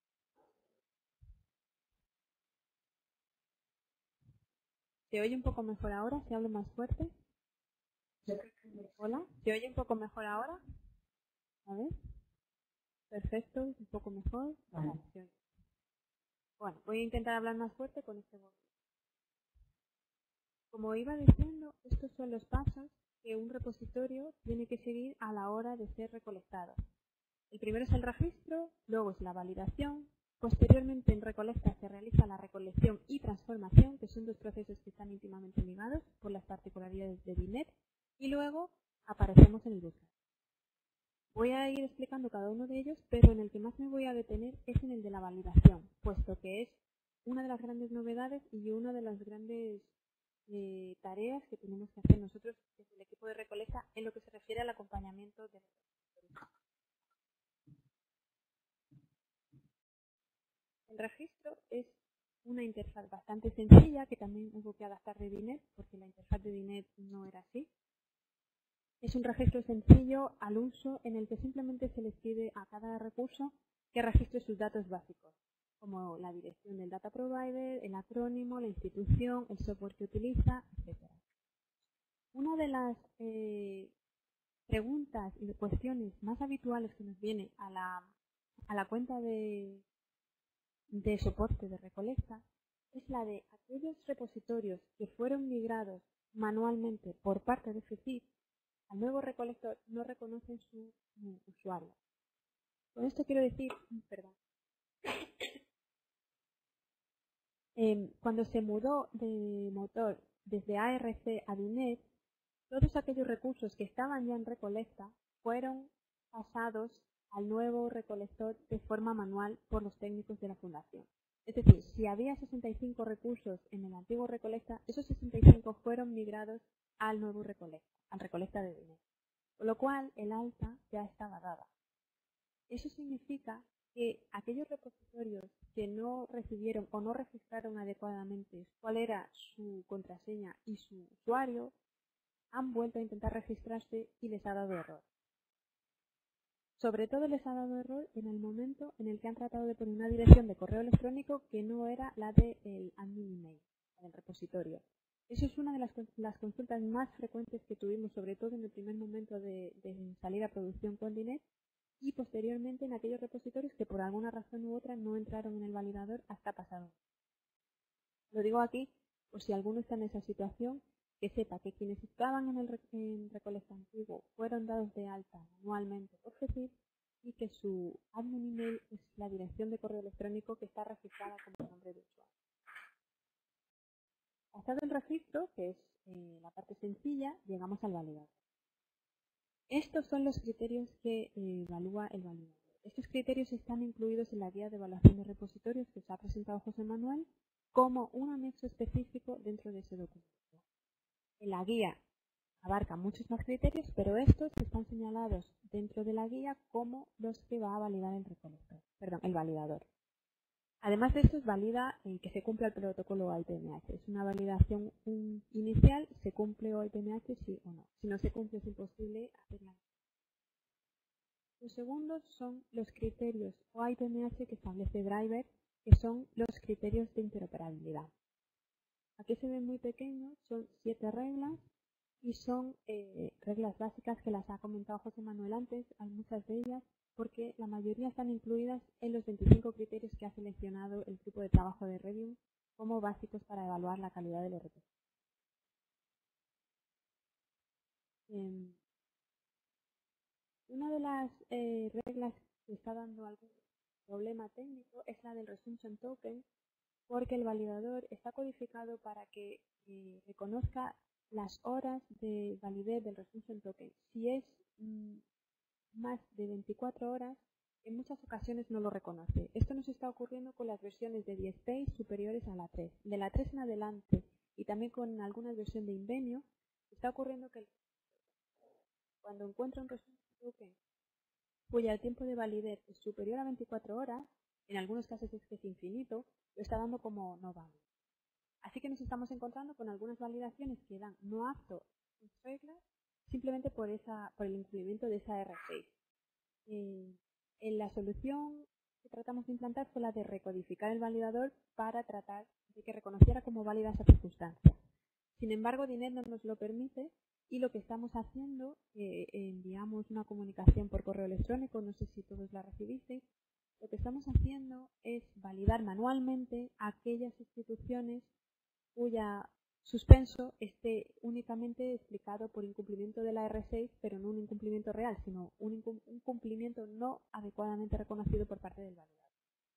¿Se oye un poco mejor ahora? ¿Se habla más fuerte? Hola, ¿se oye un poco mejor ahora? A ver. Perfecto, un poco mejor. Vale. Bueno, voy a intentar hablar más fuerte con este volumen. Como iba diciendo, estos son los pasos que un repositorio tiene que seguir a la hora de ser recolectado. El primero es el registro, luego es la validación, posteriormente en Recolecta se realiza la recolección y transformación, que son dos procesos que están íntimamente ligados por las particularidades de Dinet, y luego aparecemos en el buscador. Voy a ir explicando cada uno de ellos, pero en el que más me voy a detener es en el de la validación, puesto que es una de las grandes novedades y una de las grandes eh, tareas que tenemos que hacer nosotros desde el equipo de Recolecta en lo que se refiere al acompañamiento de repositorios. El registro es una interfaz bastante sencilla que también hubo que adaptar de Dinet, porque la interfaz de Dinet no era así. Es un registro sencillo al uso en el que simplemente se les pide a cada recurso que registre sus datos básicos, como la dirección del data provider, el acrónimo, la institución, el software que utiliza, etcétera. Una de las eh, preguntas y cuestiones más habituales que nos viene a la, a la cuenta de, de soporte de Recolecta es la de aquellos repositorios que fueron migrados manualmente por parte de FETIP. Al nuevo recolector no reconocen su uh, usuario. Con esto quiero decir, perdón, eh, cuando se mudó de motor desde A R C a Dinet, todos aquellos recursos que estaban ya en Recolecta fueron pasados al nuevo recolector de forma manual por los técnicos de la fundación. Es decir, si había sesenta y cinco recursos en el antiguo Recolecta, esos sesenta y cinco fueron migrados al nuevo Recolecta, al Recolecta de Dinet. Con lo cual, el alta ya estaba dada. Eso significa que aquellos repositorios que no recibieron o no registraron adecuadamente cuál era su contraseña y su usuario, han vuelto a intentar registrarse y les ha dado error. Sobre todo les ha dado error en el momento en el que han tratado de poner una dirección de correo electrónico que no era la del admin email, la del repositorio. Eso es una de las, las consultas más frecuentes que tuvimos, sobre todo en el primer momento de, de salir a producción con Dinet y posteriormente en aquellos repositorios que por alguna razón u otra no entraron en el validador hasta pasado. Lo digo aquí, por si alguno está en esa situación, que sepa que quienes estaban en el en Recolecta antiguo fueron dados de alta manualmente por FETIP y que su admin email es la dirección de correo electrónico que está registrada como nombre de usuario. Pasado el registro, que es eh, la parte sencilla, llegamos al validador. Estos son los criterios que eh, evalúa el validador. Estos criterios están incluidos en la guía de evaluación de repositorios que os ha presentado José Manuel como un anexo específico dentro de ese documento. En la guía abarca muchos más criterios, pero estos están señalados dentro de la guía como los que va a validar el recolector, perdón, el validador. Además de esto, valida eh, que se cumpla el protocolo O I P M H. Es una validación un, inicial, se cumple O I P M H sí o no. Si no se cumple es imposible hacerla. Los segundos son los criterios O I P M H que establece Driver, que son los criterios de interoperabilidad. Aquí se ven muy pequeños, son siete reglas y son eh, reglas básicas que las ha comentado José Manuel antes. Hay muchas de ellas porque la mayoría están incluidas en los veinticinco criterios que ha seleccionado el grupo de trabajo de Review como básicos para evaluar la calidad de los repositorios. Eh, una de las eh, reglas que está dando algún problema técnico es la del Resumption Token, porque el validador está codificado para que eh, reconozca las horas de validez del Resumption Token. Si es mm, más de veinticuatro horas, en muchas ocasiones no lo reconoce. Esto nos está ocurriendo con las versiones de DSpace superiores a la tres. De la tres en adelante y también con alguna versión de Invenio, está ocurriendo que cuando encuentra un Resumption Token cuya tiempo de validez es superior a veinticuatro horas, en algunos casos es que es infinito, lo está dando como no válido. Así que nos estamos encontrando con algunas validaciones que dan no apto en reglas simplemente por, esa, por el incumplimiento de esa R seis. Eh, en la solución que tratamos de implantar fue la de recodificar el validador para tratar de que reconociera como válida esa circunstancia. Sin embargo, Dinet no nos lo permite y lo que estamos haciendo, eh, enviamos una comunicación por correo electrónico, no sé si todos la recibisteis, lo que estamos haciendo es validar manualmente aquellas instituciones cuya suspenso esté únicamente explicado por incumplimiento de la R seis, pero no un incumplimiento real, sino un incumplimiento no adecuadamente reconocido por parte del validador.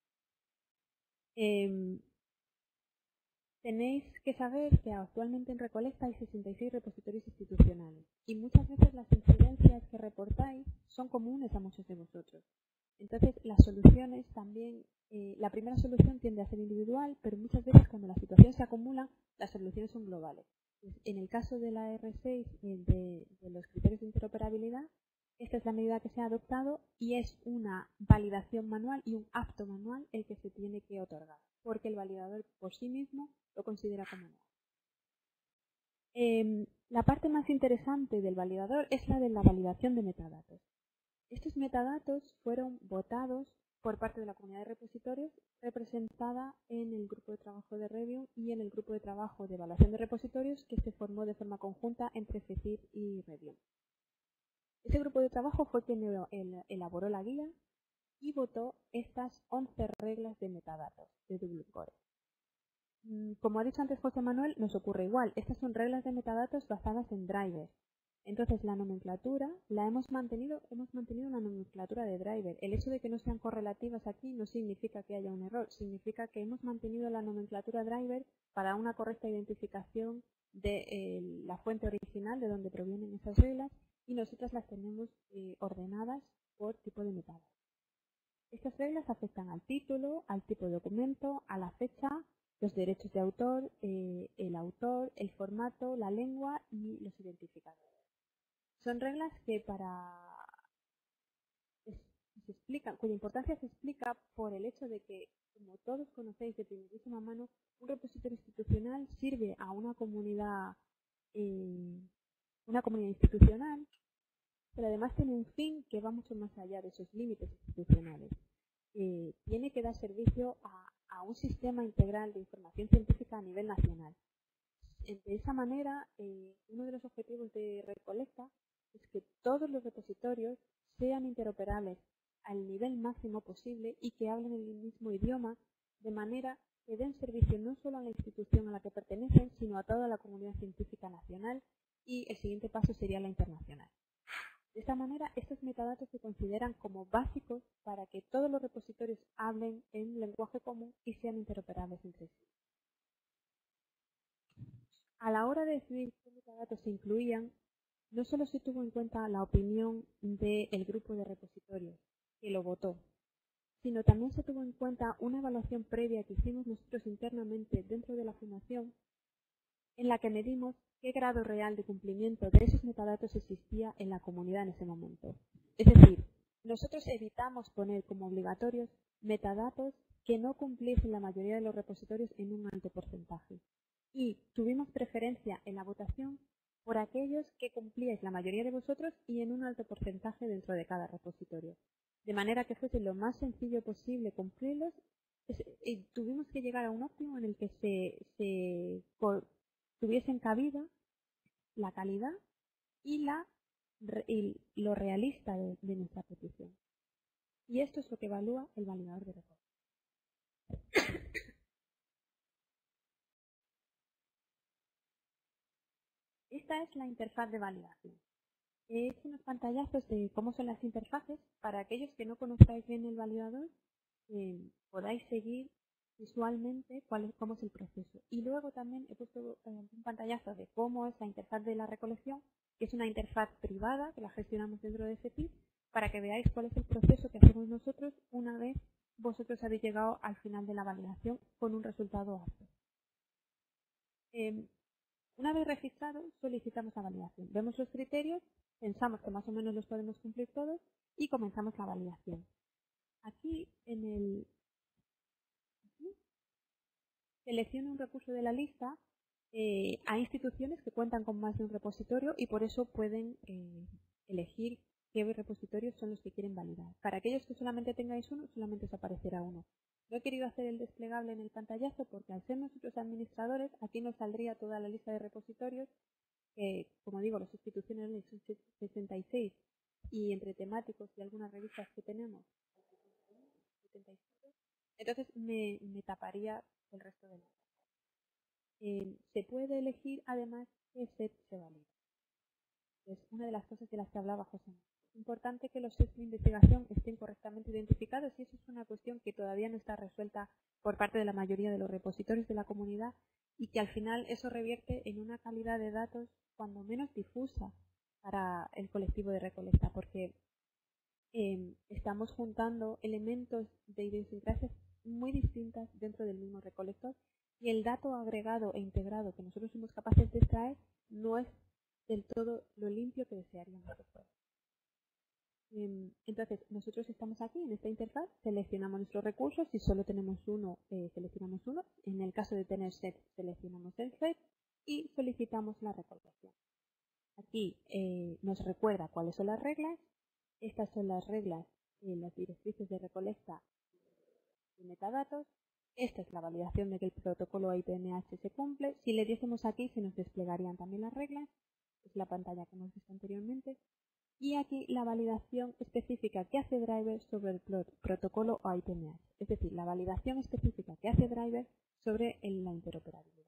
Eh, tenéis que saber que actualmente en Recolecta hay sesenta y seis repositorios institucionales y muchas veces las incidencias que reportáis son comunes a muchos de vosotros. Entonces, las soluciones también, eh, la primera solución tiende a ser individual, pero muchas veces cuando las situaciones se acumulan, las soluciones son globales. Pues, en el caso de la R seis, eh, de, de los criterios de interoperabilidad, esta es la medida que se ha adoptado y es una validación manual y un apto manual el que se tiene que otorgar, porque el validador por sí mismo lo considera como no. Eh, la parte más interesante del validador es la de la validación de metadatos. Estos metadatos fueron votados por parte de la comunidad de repositorios representada en el grupo de trabajo de Review y en el grupo de trabajo de evaluación de repositorios que se formó de forma conjunta entre FECIR y Review. Ese grupo de trabajo fue quien elaboró la guía y votó estas once reglas de metadatos de Double Core. Como ha dicho antes José Manuel, nos ocurre igual. Estas son reglas de metadatos basadas en drivers. Entonces, la nomenclatura la hemos mantenido, hemos mantenido una nomenclatura de driver. El hecho de que no sean correlativas aquí no significa que haya un error, significa que hemos mantenido la nomenclatura driver para una correcta identificación de eh, la fuente original de donde provienen esas reglas y nosotras las tenemos eh, ordenadas por tipo de metadatos. Estas reglas afectan al título, al tipo de documento, a la fecha, los derechos de autor, eh, el autor, el formato, la lengua y los identificadores. Son reglas que para se explican, cuya importancia se explica por el hecho de que, como todos conocéis de primerísima mano, un repositorio institucional sirve a una comunidad, eh, una comunidad institucional, pero además tiene un fin que va mucho más allá de esos límites institucionales. Eh, tiene que dar servicio a, a un sistema integral de información científica a nivel nacional. De esa manera, eh, uno de los objetivos de Recolecta es que todos los repositorios sean interoperables al nivel máximo posible y que hablen el mismo idioma, de manera que den servicio no solo a la institución a la que pertenecen, sino a toda la comunidad científica nacional y el siguiente paso sería la internacional. De esta manera, estos metadatos se consideran como básicos para que todos los repositorios hablen en lenguaje común y sean interoperables entre sí. A la hora de decidir qué metadatos se incluían, no solo se tuvo en cuenta la opinión del grupo de repositorios, que lo votó, sino también se tuvo en cuenta una evaluación previa que hicimos nosotros internamente dentro de la fundación, en la que medimos qué grado real de cumplimiento de esos metadatos existía en la comunidad en ese momento. Es decir, nosotros evitamos poner como obligatorios metadatos que no cumpliesen la mayoría de los repositorios en un alto porcentaje. Y tuvimos preferencia en la votación por aquellos que cumplíais la mayoría de vosotros y en un alto porcentaje dentro de cada repositorio. De manera que fuese lo más sencillo posible cumplirlos, y tuvimos que llegar a un óptimo en el que se, se tuviesen cabida la calidad y, la, y lo realista de, de nuestra petición. Y esto es lo que evalúa el validador de recursos. Esta es la interfaz de validación. He hecho unos pantallazos de cómo son las interfaces para aquellos que no conozcáis bien el validador, eh, podáis seguir visualmente cuál es, cómo es el proceso. Y luego también he puesto eh, un pantallazo de cómo es la interfaz de la recolección, que es una interfaz privada que la gestionamos dentro de FETIP, para que veáis cuál es el proceso que hacemos nosotros una vez vosotros habéis llegado al final de la validación con un resultado apto. Eh, una vez registrado, solicitamos la validación. Vemos los criterios, pensamos que más o menos los podemos cumplir todos y comenzamos la validación. Aquí, en el selecciona un recurso de la lista. Eh, hay instituciones que cuentan con más de un repositorio y por eso pueden eh, elegir qué repositorios son los que quieren validar. Para aquellos que solamente tengáis uno, solamente os aparecerá uno. No he querido hacer el desplegable en el pantallazo porque al ser nosotros administradores, aquí nos saldría toda la lista de repositorios, que como digo, las instituciones son sesenta y seis y entre temáticos y algunas revistas que tenemos, setenta y siete. Entonces me, me taparía el resto de la eh, Se puede elegir además qué set se valida. Es una de las cosas de las que hablaba José. Es importante que los sets de investigación estén correctamente identificados y eso es una cuestión que todavía no está resuelta por parte de la mayoría de los repositorios de la comunidad y que al final eso revierte en una calidad de datos cuando menos difusa para el colectivo de recolecta, porque eh, estamos juntando elementos de idiosincrasias muy distintas dentro del mismo recolector y el dato agregado e integrado que nosotros somos capaces de extraer no es del todo lo limpio que desearíamos que fuera. Entonces, nosotros estamos aquí en esta interfaz, seleccionamos nuestros recursos, si solo tenemos uno, eh, seleccionamos uno, en el caso de tener set, seleccionamos el set y solicitamos la recolección. Aquí eh, nos recuerda cuáles son las reglas, estas son las reglas, eh, las directrices de recolecta y metadatos, esta es la validación de que el protocolo I P M H se cumple, si le diésemos aquí se nos desplegarían también las reglas, es la pantalla que hemos visto anteriormente. Y aquí la validación específica que hace Driver sobre el protocolo I P M H, es decir, la validación específica que hace Driver sobre el, la interoperabilidad.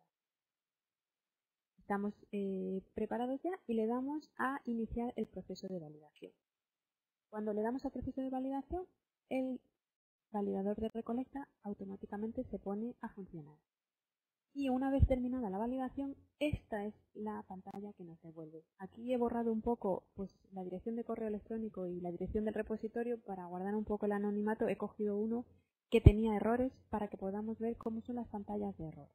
Estamos eh, preparados ya y le damos a iniciar el proceso de validación. Cuando le damos al proceso de validación, el validador de recolecta automáticamente se pone a funcionar. Y una vez terminada la validación, esta es la pantalla que nos devuelve. Aquí he borrado un poco pues, la dirección de correo electrónico y la dirección del repositorio para guardar un poco el anonimato. He cogido uno que tenía errores para que podamos ver cómo son las pantallas de error.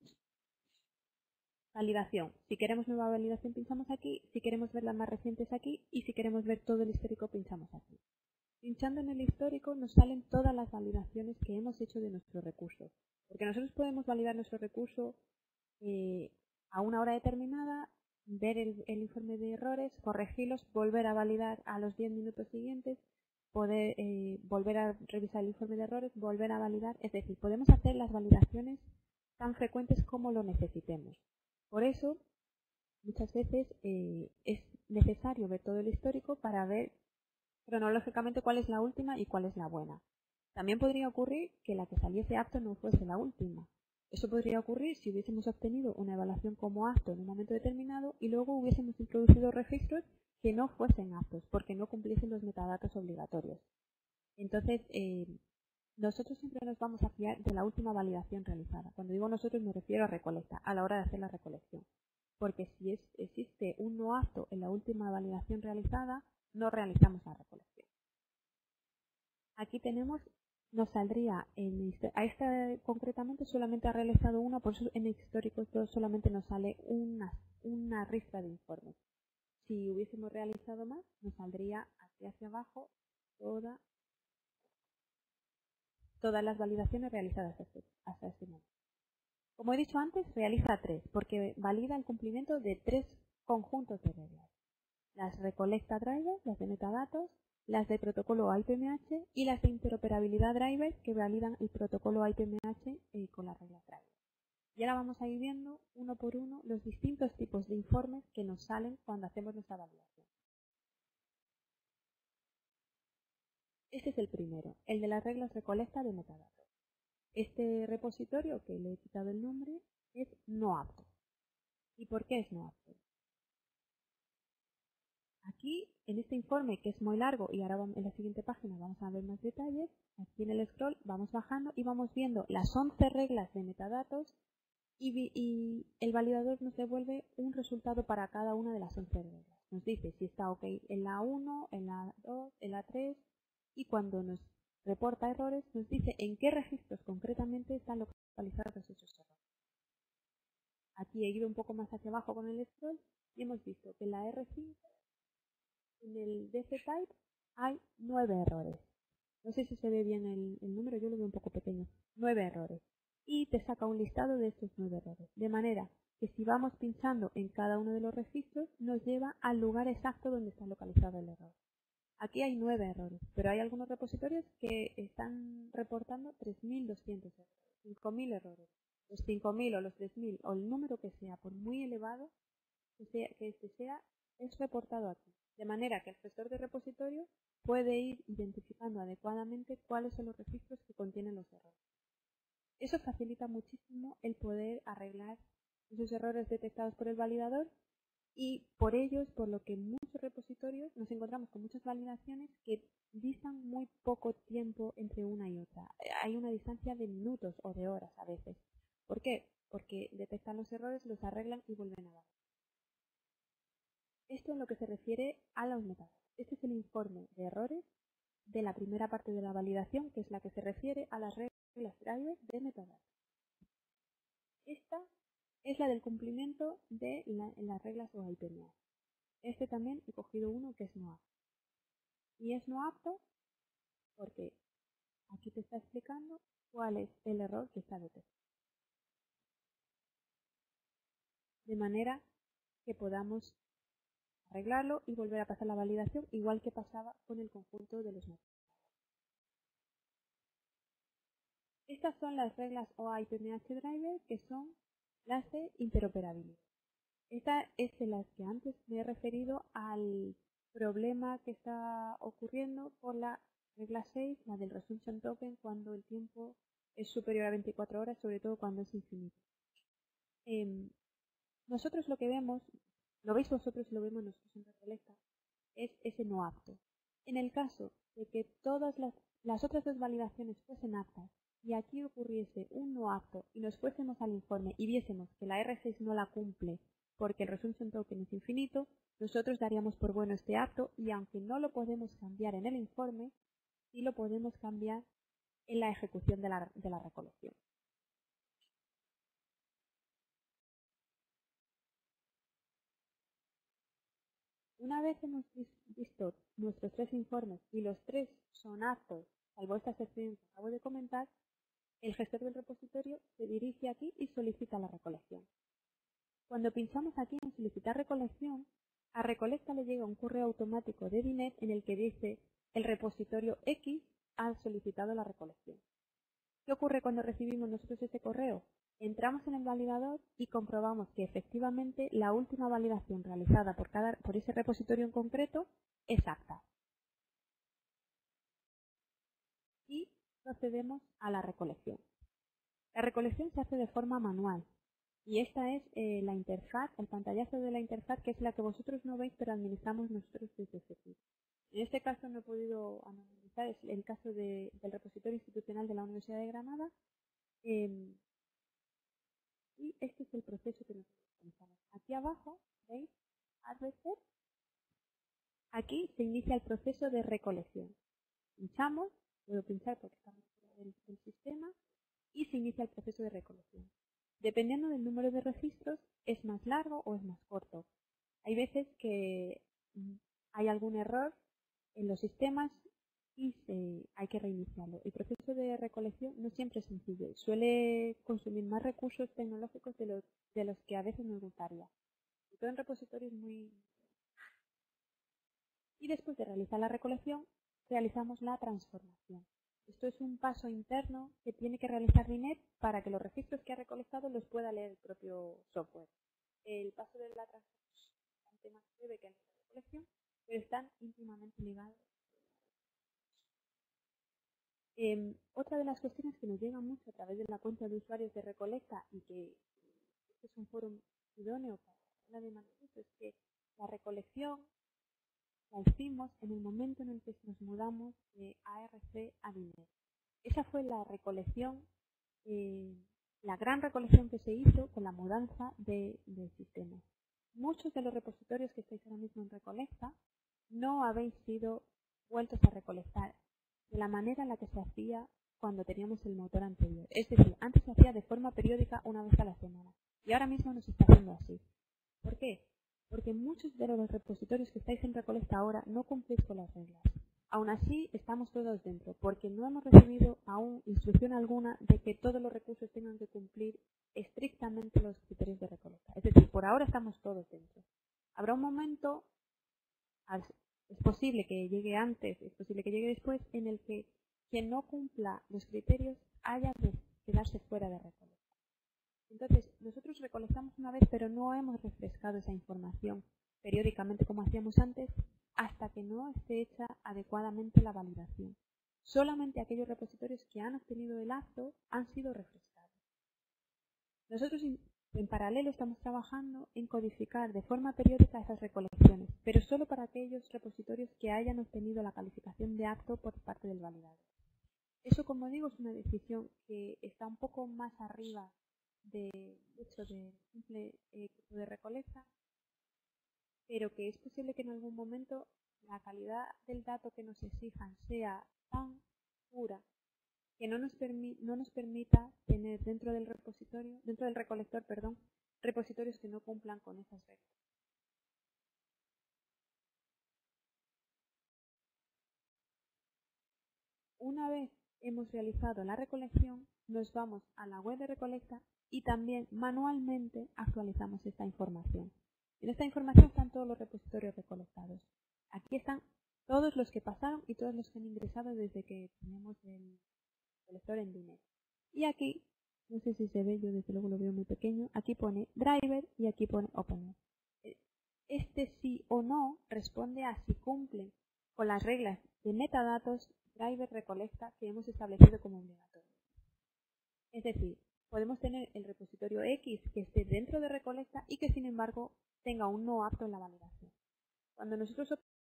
Validación. Si queremos nueva validación, pinchamos aquí. Si queremos ver las más recientes, aquí. Y si queremos ver todo el histórico, pinchamos aquí. Pinchando en el histórico nos salen todas las validaciones que hemos hecho de nuestros recursos. Porque nosotros podemos validar nuestro recurso eh, a una hora determinada, ver el, el informe de errores, corregirlos, volver a validar a los diez minutos siguientes, poder eh, volver a revisar el informe de errores, volver a validar. Es decir, podemos hacer las validaciones tan frecuentes como lo necesitemos. Por eso, muchas veces eh, es necesario ver todo el histórico para ver cronológicamente cuál es la última y cuál es la buena. También podría ocurrir que la que saliese apto no fuese la última. Eso podría ocurrir si hubiésemos obtenido una evaluación como apto en un momento determinado y luego hubiésemos introducido registros que no fuesen aptos porque no cumpliesen los metadatos obligatorios. Entonces, eh, nosotros siempre nos vamos a fiar de la última validación realizada. Cuando digo nosotros me refiero a Recolecta, a la hora de hacer la recolección. Porque si es, existe un no apto en la última validación realizada, no realizamos la recolección. Aquí tenemos, nos saldría, en, a esta concretamente solamente ha realizado una, por eso en históricos dos solamente nos sale una, una ristra de informes. Si hubiésemos realizado más, nos saldría aquí hacia abajo toda, todas las validaciones realizadas hasta, hasta este momento. Como he dicho antes, realiza tres, porque valida el cumplimiento de tres conjuntos de reglas. Las recolecta drivers, las de metadatos, las de protocolo I P M H y las de interoperabilidad drivers que validan el protocolo I P M H eh, con las reglas drivers. Y ahora vamos a ir viendo uno por uno los distintos tipos de informes que nos salen cuando hacemos nuestra validación. Este es el primero, el de las reglas recolecta de metadatos. Este repositorio, que le he quitado el nombre, es no apto. ¿Y por qué es no apto? Aquí, en este informe, que es muy largo, y ahora en la siguiente página vamos a ver más detalles, aquí en el scroll vamos bajando y vamos viendo las once reglas de metadatos y, y el validador nos devuelve un resultado para cada una de las once reglas. Nos dice si está ok en la uno, en la dos, en la tres, y cuando nos reporta errores, nos dice en qué registros concretamente están localizados esos errores. Aquí he ido un poco más hacia abajo con el scroll y hemos visto que en la R cinco, en el D C Type, hay nueve errores. No sé si se ve bien el, el número, yo lo veo un poco pequeño. Nueve errores. Y te saca un listado de estos nueve errores. De manera que si vamos pinchando en cada uno de los registros, nos lleva al lugar exacto donde está localizado el error. Aquí hay nueve errores, pero hay algunos repositorios que están reportando tres mil doscientos errores, cinco mil errores. Los cinco mil o los tres mil o el número que sea, por muy elevado que, sea, que este sea, es reportado aquí. De manera que el gestor de repositorio puede ir identificando adecuadamente cuáles son los registros que contienen los errores. Eso facilita muchísimo el poder arreglar esos errores detectados por el validador. Y por ello es por lo que en muchos repositorios nos encontramos con muchas validaciones que distan muy poco tiempo entre una y otra. Hay una distancia de minutos o de horas a veces. ¿Por qué? Porque detectan los errores, los arreglan y vuelven a dar. Esto en lo que se refiere a los metadatos. Este es el informe de errores de la primera parte de la validación, que es la que se refiere a las reglas drivers de metadatos. Esta es la del cumplimiento de la, las reglas o I P M H. Este también he cogido uno que es no apto. Y es no apto porque aquí te está explicando cuál es el error que está detectado. De manera que podamos arreglarlo y volver a pasar la validación, igual que pasaba con el conjunto de los metadatos. Estas son las reglas o I P M H driver, que son las de interoperabilidad. Esta es de las que antes me he referido al problema que está ocurriendo por la regla seis, la del resumption token, cuando el tiempo es superior a veinticuatro horas, sobre todo cuando es infinito. Eh, nosotros lo que vemos, lo veis vosotros y lo vemos nosotros en Recolecta, es ese no apto. En el caso de que todas las, las otras dos validaciones fuesen aptas y aquí ocurriese un no apto y nos fuésemos al informe y viésemos que la R seis no la cumple porque el resumption token es infinito, nosotros daríamos por bueno este apto y aunque no lo podemos cambiar en el informe, sí lo podemos cambiar en la ejecución de la, de la recolección. Una vez hemos visto nuestros tres informes y los tres son aptos, salvo esta excepción que acabo de comentar, el gestor del repositorio se dirige aquí y solicita la recolección. Cuando pinchamos aquí en solicitar recolección, a Recolecta le llega un correo automático de D I net en el que dice el repositorio X ha solicitado la recolección. ¿Qué ocurre cuando recibimos nosotros ese correo? Entramos en el validador y comprobamos que efectivamente la última validación realizada por, cada, por ese repositorio en concreto es apta. Y procedemos a la recolección. La recolección se hace de forma manual. Y esta es eh, la interfaz, el pantallazo de la interfaz, que es la que vosotros no veis, pero administramos nosotros desde FETIR. En este caso no he podido analizar, es el caso de, del repositorio institucional de la Universidad de Granada. Eh, y este es el proceso que nosotros utilizamos. Aquí abajo, ¿veis? Harvester. Aquí se inicia el proceso de recolección. Pinchamos, puedo pinchar porque estamos fuera del, del sistema, y se inicia el proceso de recolección. Dependiendo del número de registros, es más largo o es más corto. Hay veces que hay algún error en los sistemas y se, hay que reiniciarlo. El proceso de recolección no siempre es sencillo. Suele consumir más recursos tecnológicos de los, de los que a veces nos gustaría. Y todo en repositorios muy... Y después de realizar la recolección, realizamos la transformación. Esto es un paso interno que tiene que realizar Linet para que los registros que ha recolectado los pueda leer el propio software. El paso de la transformación es bastante más breve que el de la recolección, pero están íntimamente ligados. Eh, otra de las cuestiones que nos llega mucho a través de la cuenta de usuarios de Recolecta y que este es un foro idóneo para la de manifiesto es que la recolección la hicimos en el momento en el que nos mudamos de A R C a Linet. Esa fue la recolección, eh, la gran recolección que se hizo con la mudanza de, de sistemas. Muchos de los repositorios que estáis ahora mismo en Recolecta no habéis sido vueltos a recolectar de la manera en la que se hacía cuando teníamos el motor anterior. Es decir, antes se hacía de forma periódica una vez a la semana y ahora mismo nos está haciendo así. ¿Por qué? Porque muchos de los repositorios que estáis en Recolecta ahora no cumplís con las reglas. Aún así, estamos todos dentro, porque no hemos recibido aún instrucción alguna de que todos los recursos tengan que cumplir estrictamente los criterios de Recolecta. Es decir, por ahora estamos todos dentro. Habrá un momento, es posible que llegue antes, es posible que llegue después, en el que quien no cumpla los criterios haya de quedarse fuera de Recolecta. Entonces, nosotros recolectamos una vez, pero no hemos refrescado esa información periódicamente como hacíamos antes, hasta que no esté hecha adecuadamente la validación. Solamente aquellos repositorios que han obtenido el acto han sido refrescados. Nosotros en paralelo estamos trabajando en codificar de forma periódica esas recolecciones, pero solo para aquellos repositorios que hayan obtenido la calificación de acto por parte del validador. Eso, como digo, es una decisión que está un poco más arriba de hecho de simple equipo de Recolecta, pero que es posible que en algún momento la calidad del dato que nos exijan sea tan pura que no nos, permi no nos permita tener dentro del repositorio, dentro del recolector, perdón, repositorios que no cumplan con esas reglas. Una vez hemos realizado la recolección, nos vamos a la web de Recolecta y también manualmente actualizamos esta información. En esta información están todos los repositorios recolectados. Aquí están todos los que pasaron y todos los que han ingresado desde que tenemos el recolector en Linet. Y aquí, no sé si se ve, yo desde luego lo veo muy pequeño, aquí pone driver y aquí pone opener. Este sí o no responde a si cumple con las reglas de metadatos driver recolecta que hemos establecido como obligatorio. Es decir, podemos tener el repositorio X que esté dentro de Recolecta y que sin embargo tenga un no apto en la validación. Cuando nosotros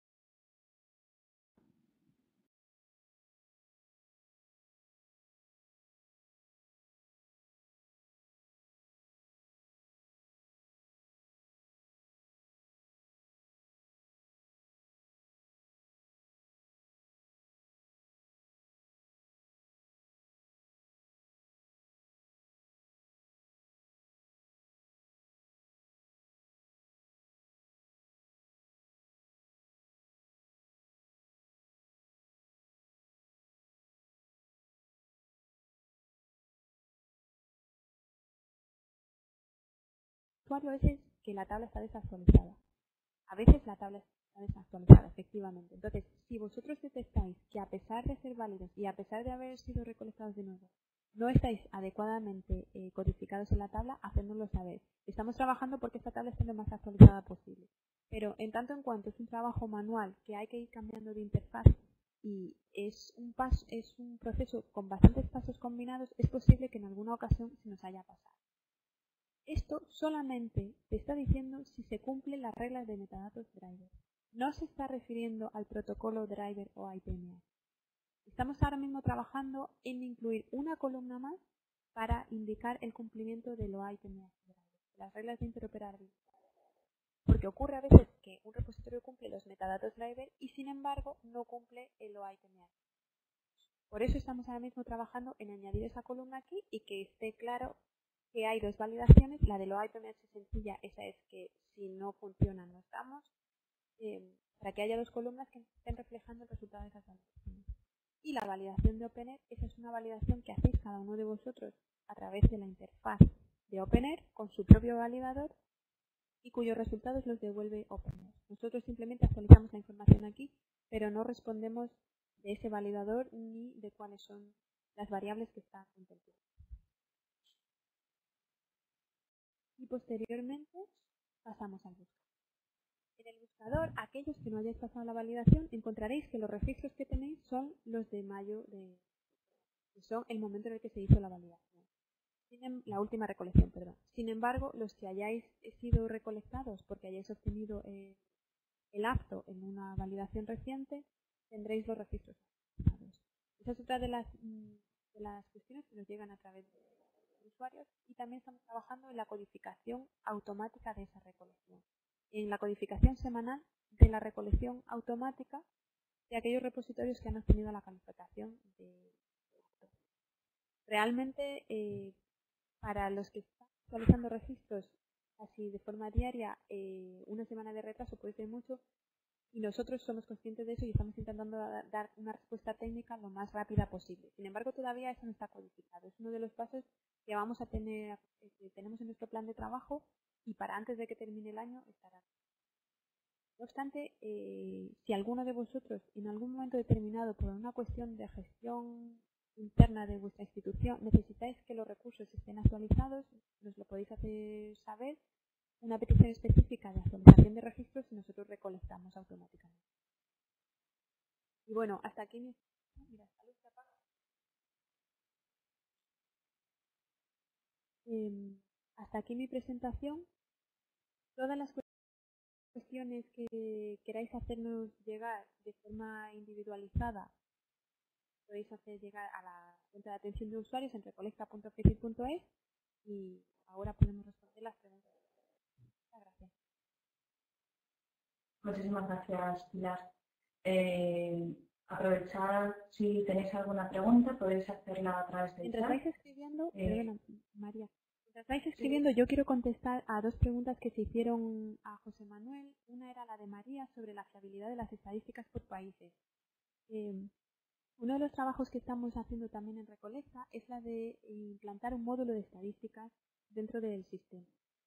usuario a veces que la tabla está desactualizada. A veces la tabla está desactualizada, efectivamente. Entonces, si vosotros detectáis que a pesar de ser válidos y a pesar de haber sido recolectados de nuevo, no estáis adecuadamente eh, codificados en la tabla, hacednoslo saber. Estamos trabajando porque esta tabla esté lo más actualizada posible. Pero en tanto en cuanto es un trabajo manual que hay que ir cambiando de interfaz y es un, paso, es un proceso con bastantes pasos combinados, es posible que en alguna ocasión se nos haya pasado. Esto solamente te está diciendo si se cumplen las reglas de metadatos driver. No se está refiriendo al protocolo driver o I P M A. Estamos ahora mismo trabajando en incluir una columna más para indicar el cumplimiento de lo I P M A driver, las reglas de interoperabilidad. Porque ocurre a veces que un repositorio cumple los metadatos driver y sin embargo no cumple el O I P M A. Por eso estamos ahora mismo trabajando en añadir esa columna aquí y que esté claro que hay dos validaciones. La del O I P M A sencilla, esa es que si no funciona no estamos, eh, para que haya dos columnas que estén reflejando el resultado de esas validaciones. Y la validación de OpenAir, esa es una validación que hacéis cada uno de vosotros a través de la interfaz de OpenAir con su propio validador y cuyos resultados los devuelve OpenAir. Nosotros simplemente actualizamos la información aquí, pero no respondemos de ese validador ni de cuáles son las variables que están contempladas. Y posteriormente pasamos al buscador. En el buscador, aquellos que no hayáis pasado la validación, encontraréis que los registros que tenéis son los de mayo, de, que son el momento en el que se hizo la validación. Sin, la última recolección, perdón. Sin embargo, los que hayáis sido recolectados porque hayáis obtenido eh, el apto en una validación reciente, tendréis los registros actualizados. Esa es otra de las, de las cuestiones que nos llegan a través de los usuarios y también estamos trabajando en la codificación automática de esa recolección. En la codificación semanal de la recolección automática de aquellos repositorios que han obtenido la calificación de apto. Realmente, eh, para los que están actualizando registros así de forma diaria, eh, una semana de retraso puede ser mucho y nosotros somos conscientes de eso y estamos intentando dar una respuesta técnica lo más rápida posible. Sin embargo, todavía eso no está codificado. Es uno de los pasos que vamos a tener, que tenemos en nuestro plan de trabajo y para antes de que termine el año estará. No obstante, eh, si alguno de vosotros en algún momento determinado por una cuestión de gestión interna de vuestra institución necesitáis que los recursos estén actualizados, nos lo podéis hacer saber, una petición específica de actualización de registros y nosotros recolectamos automáticamente. Y bueno, hasta aquí mi... Mira, esta luz se apaga. Eh, hasta aquí mi presentación. Todas las cuestiones que queráis hacernos llegar de forma individualizada podéis hacer llegar a la cuenta de atención de usuarios en recolecta punto fecit punto es y ahora podemos responder las preguntas. Muchas gracias. Muchísimas gracias, Pilar. Eh, aprovechar, si tenéis alguna pregunta, podéis hacerla a través del Mientras chat. vais escribiendo, Eh, perdona, María, mientras vais escribiendo, sí. Yo quiero contestar a dos preguntas que se hicieron a José Manuel. Una era la de María sobre la fiabilidad de las estadísticas por países. Eh, Uno de los trabajos que estamos haciendo también en Recolecta es la de implantar un módulo de estadísticas dentro del sistema.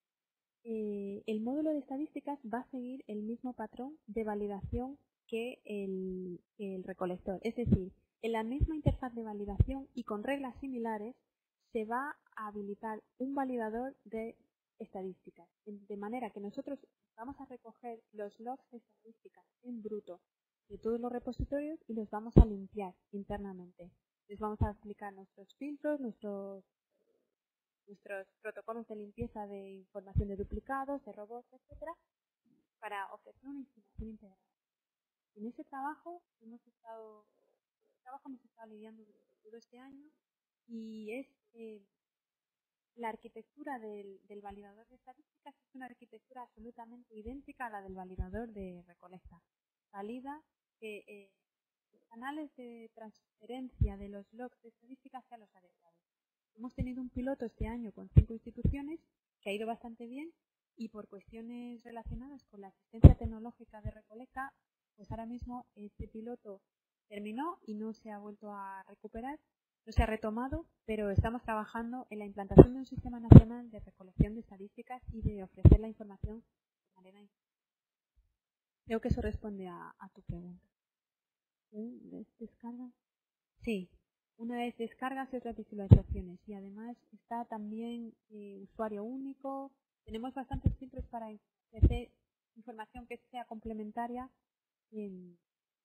Eh, el módulo de estadísticas va a seguir el mismo patrón de validación que el, que el recolector. Es decir, en la misma interfaz de validación y con reglas similares se va a habilitar un validador de estadísticas. De manera que nosotros vamos a recoger los logs de estadísticas en bruto de todos los repositorios y los vamos a limpiar internamente. Les vamos a aplicar nuestros filtros, nuestros, nuestros protocolos de limpieza de información de duplicados, de robots, etcétera, para ofrecer una información integral. En ese trabajo hemos estado, ese trabajo hemos estado lidiando durante todo este año y es eh, la arquitectura del, del validador de estadísticas es una arquitectura absolutamente idéntica a la del validador de recolecta. Valida que eh, los canales de transferencia de los logs de estadísticas sean los adecuados. Hemos tenido un piloto este año con cinco instituciones que ha ido bastante bien y por cuestiones relacionadas con la asistencia tecnológica de Recolecta, pues ahora mismo este piloto terminó y no se ha vuelto a recuperar, no se ha retomado, pero estamos trabajando en la implantación de un sistema nacional de recolección de estadísticas y de ofrecer la información de manera informática. Creo que eso responde a, a tu pregunta. ¿Es descarga? Sí, una es descargas y otras visualizaciones. Y además está también eh, usuario único. Tenemos bastantes filtros para ofrecer información que sea complementaria eh,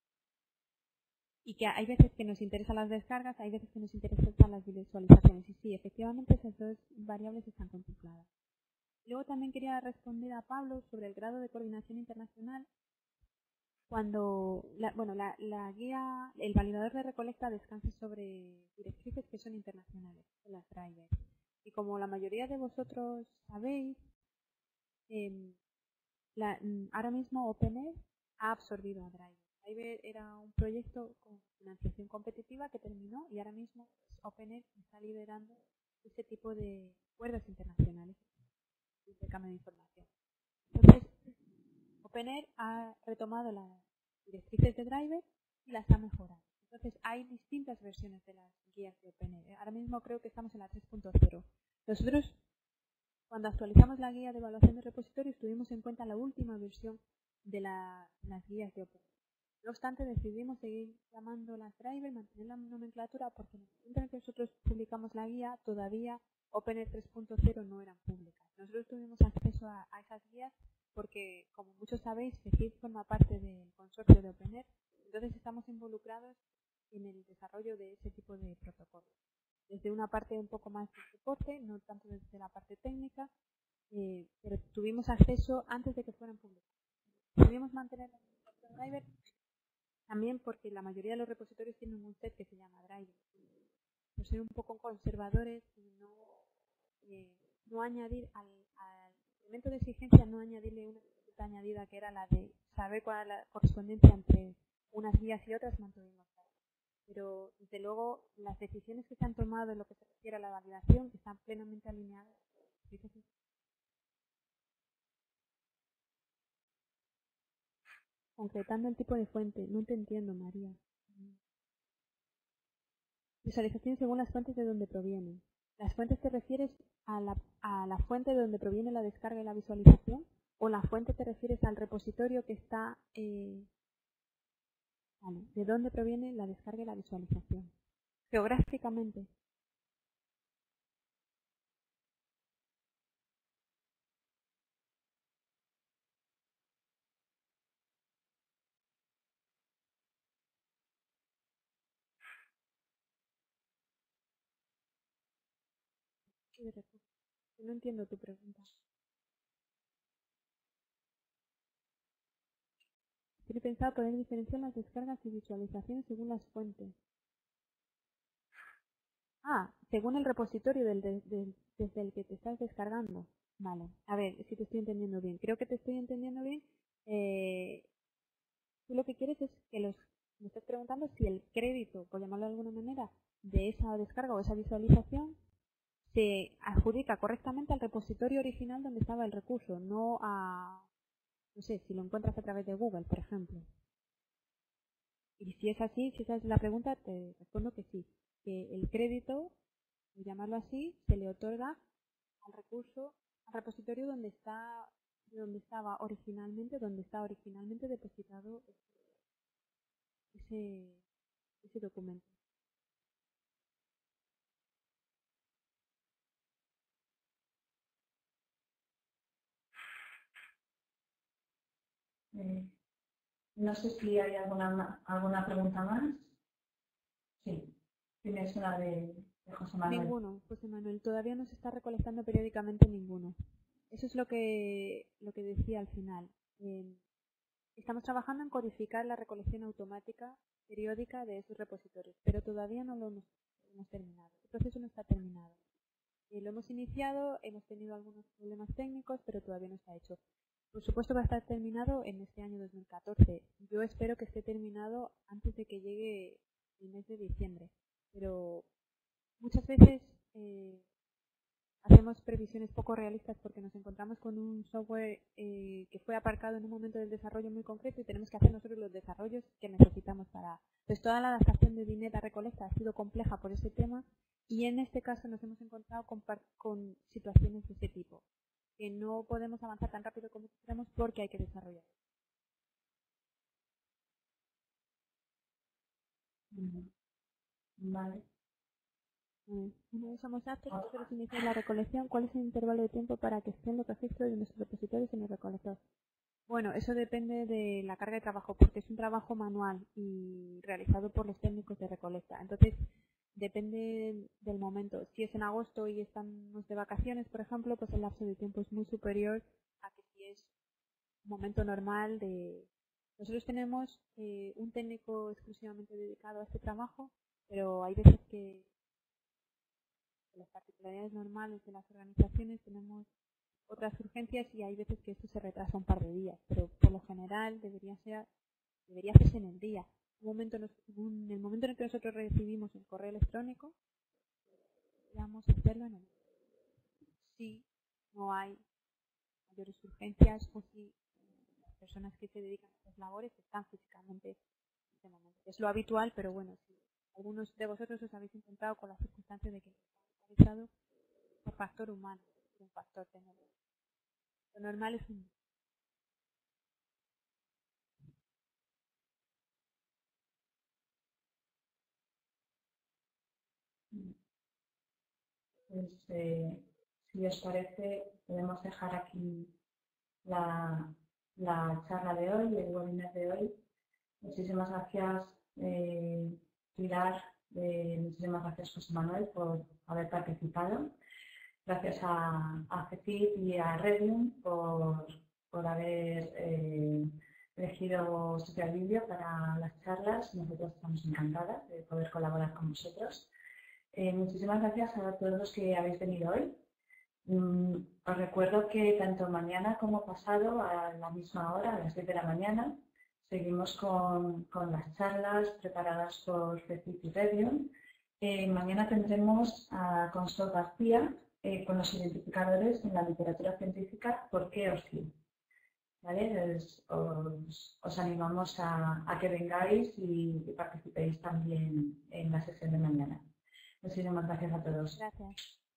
y que hay veces que nos interesan las descargas, hay veces que nos interesan las visualizaciones. Y sí, efectivamente esas dos variables están contempladas. Luego también quería responder a Pablo sobre el grado de coordinación internacional. Cuando, la, bueno, la, la guía, el validador de recolecta descansa sobre directrices que son internacionales, las drivers. Y como la mayoría de vosotros sabéis, eh, la, ahora mismo OpenAir ha absorbido a Driver. Driver era un proyecto con financiación competitiva que terminó y ahora mismo OpenAir está liderando ese tipo de acuerdos internacionales de intercambio de información. Entonces, OpenAir ha retomado las directrices de Driver y las ha mejorado. Entonces, hay distintas versiones de las guías de OpenAir. Ahora mismo creo que estamos en la tres punto cero. Nosotros, cuando actualizamos la guía de evaluación de repositorios, tuvimos en cuenta la última versión de la, las guías de OpenAir. No obstante, decidimos seguir llamando las Driver, mantener la nomenclatura, porque en el momento en el que nosotros publicamos la guía, todavía OpenAir tres punto cero no eran públicas. Nosotros tuvimos acceso a, a esas guías porque, como muchos sabéis, FECID forma parte del consorcio de OpenAir, entonces estamos involucrados en el desarrollo de ese tipo de protocolos. Desde una parte un poco más de soporte, no tanto desde la parte técnica, eh, pero tuvimos acceso antes de que fueran públicos. Decidimos mantener la Driver también porque la mayoría de los repositorios tienen un set que se llama Driver. Por ser un poco conservadores y no, eh, no añadir al, al elemento de exigencia, no añadirle una etiqueta añadida que era la de saber cuál es la correspondencia entre unas guías y otras, mantuvimos. Pero, desde luego, las decisiones que se han tomado en lo que se refiere a la validación están plenamente alineadas. Fíjate. Concretando el tipo de fuente. No te entiendo, María. Visualización según las fuentes de donde provienen. ¿Las fuentes te refieres a la, a la fuente de donde proviene la descarga y la visualización? ¿O la fuente te refieres al repositorio que está... Eh, vale, ¿de dónde proviene la descarga y la visualización? Geográficamente. No entiendo tu pregunta. Tiene pensado poder diferenciar las descargas y visualizaciones según las fuentes. Ah, según el repositorio del de, de, desde el que te estás descargando. Vale, a ver si te estoy entendiendo bien. Creo que te estoy entendiendo bien. Eh, tú lo que quieres es que los... Me estás preguntando si el crédito, por llamarlo de alguna manera, de esa descarga o esa visualización se adjudica correctamente al repositorio original donde estaba el recurso, no a... No sé, si lo encuentras a través de Google, por ejemplo. Y si es así, si esa es la pregunta, te respondo que sí. Que el crédito, por llamarlo así, se le otorga al recurso, al repositorio donde está, donde estaba originalmente, donde está originalmente depositado ese, ese documento. Eh, no sé si hay alguna, alguna pregunta más. Sí, tienes una de, de José Manuel. Ninguno, José Manuel. Todavía no se está recolectando periódicamente ninguno. Eso es lo que, lo que decía al final. Eh, estamos trabajando en codificar la recolección automática periódica de esos repositorios, pero todavía no lo hemos, hemos terminado. El proceso no está terminado. Eh, lo hemos iniciado, hemos tenido algunos problemas técnicos, pero todavía no está hecho. Por supuesto va a estar terminado en este año dos mil catorce. Yo espero que esté terminado antes de que llegue el mes de diciembre. Pero muchas veces eh, hacemos previsiones poco realistas porque nos encontramos con un software eh, que fue aparcado en un momento del desarrollo muy concreto y tenemos que hacer nosotros los desarrollos que necesitamos para... Pues toda la adaptación de Dinet a Recolecta ha sido compleja por ese tema y en este caso nos hemos encontrado con, con situaciones de ese tipo, que no podemos avanzar tan rápido como quisiéramos porque hay que desarrollar. Vale. Una vez somos aptos, nosotros iniciar la recolección. ¿Cuál es el intervalo de tiempo para que estén los registros de nuestros repositorios en el recolector? Bueno, eso depende de la carga de trabajo, porque es un trabajo manual y realizado por los técnicos de recolecta. Entonces, depende del momento. Si es en agosto y estamos de vacaciones, por ejemplo, pues el lapso de tiempo es muy superior a que si es un momento normal de... Nosotros tenemos eh, un técnico exclusivamente dedicado a este trabajo, pero hay veces que en las particularidades normales de las organizaciones tenemos otras urgencias y hay veces que esto se retrasa un par de días, pero por lo general debería ser debería hacerse en el día. Un momento, en el momento en el que nosotros recibimos el correo electrónico, vamos a hacerlo en el si no hay mayores urgencias o si las personas que se dedican a estas labores están físicamente en este momento. Es lo habitual, pero bueno, si algunos de vosotros os habéis encontrado con la circunstancia de que está realizado por factor humano, un factor tecnológico. Lo normal es un... Pues, eh, si os parece, podemos dejar aquí la, la charla de hoy, el webinar de hoy. Muchísimas gracias, eh, Pilar, eh, muchísimas gracias, José Manuel, por haber participado. Gracias a, a CECIT y a Redium por, por haber eh, elegido Social Video para las charlas. Nosotros estamos encantadas de poder colaborar con vosotros. Eh, muchísimas gracias a todos los que habéis venido hoy. Mm, os recuerdo que tanto mañana como pasado, a la misma hora, a las diez de la mañana, seguimos con, con las charlas preparadas por CECIT y Redium. Eh, mañana tendremos a Consuelo García eh, con los identificadores en la literatura científica ¿Por qué os sí? ¿Vale? os, os, os animamos a, a que vengáis y, y participéis también en la sesión de mañana. Muchísimas gracias a todos. Gracias.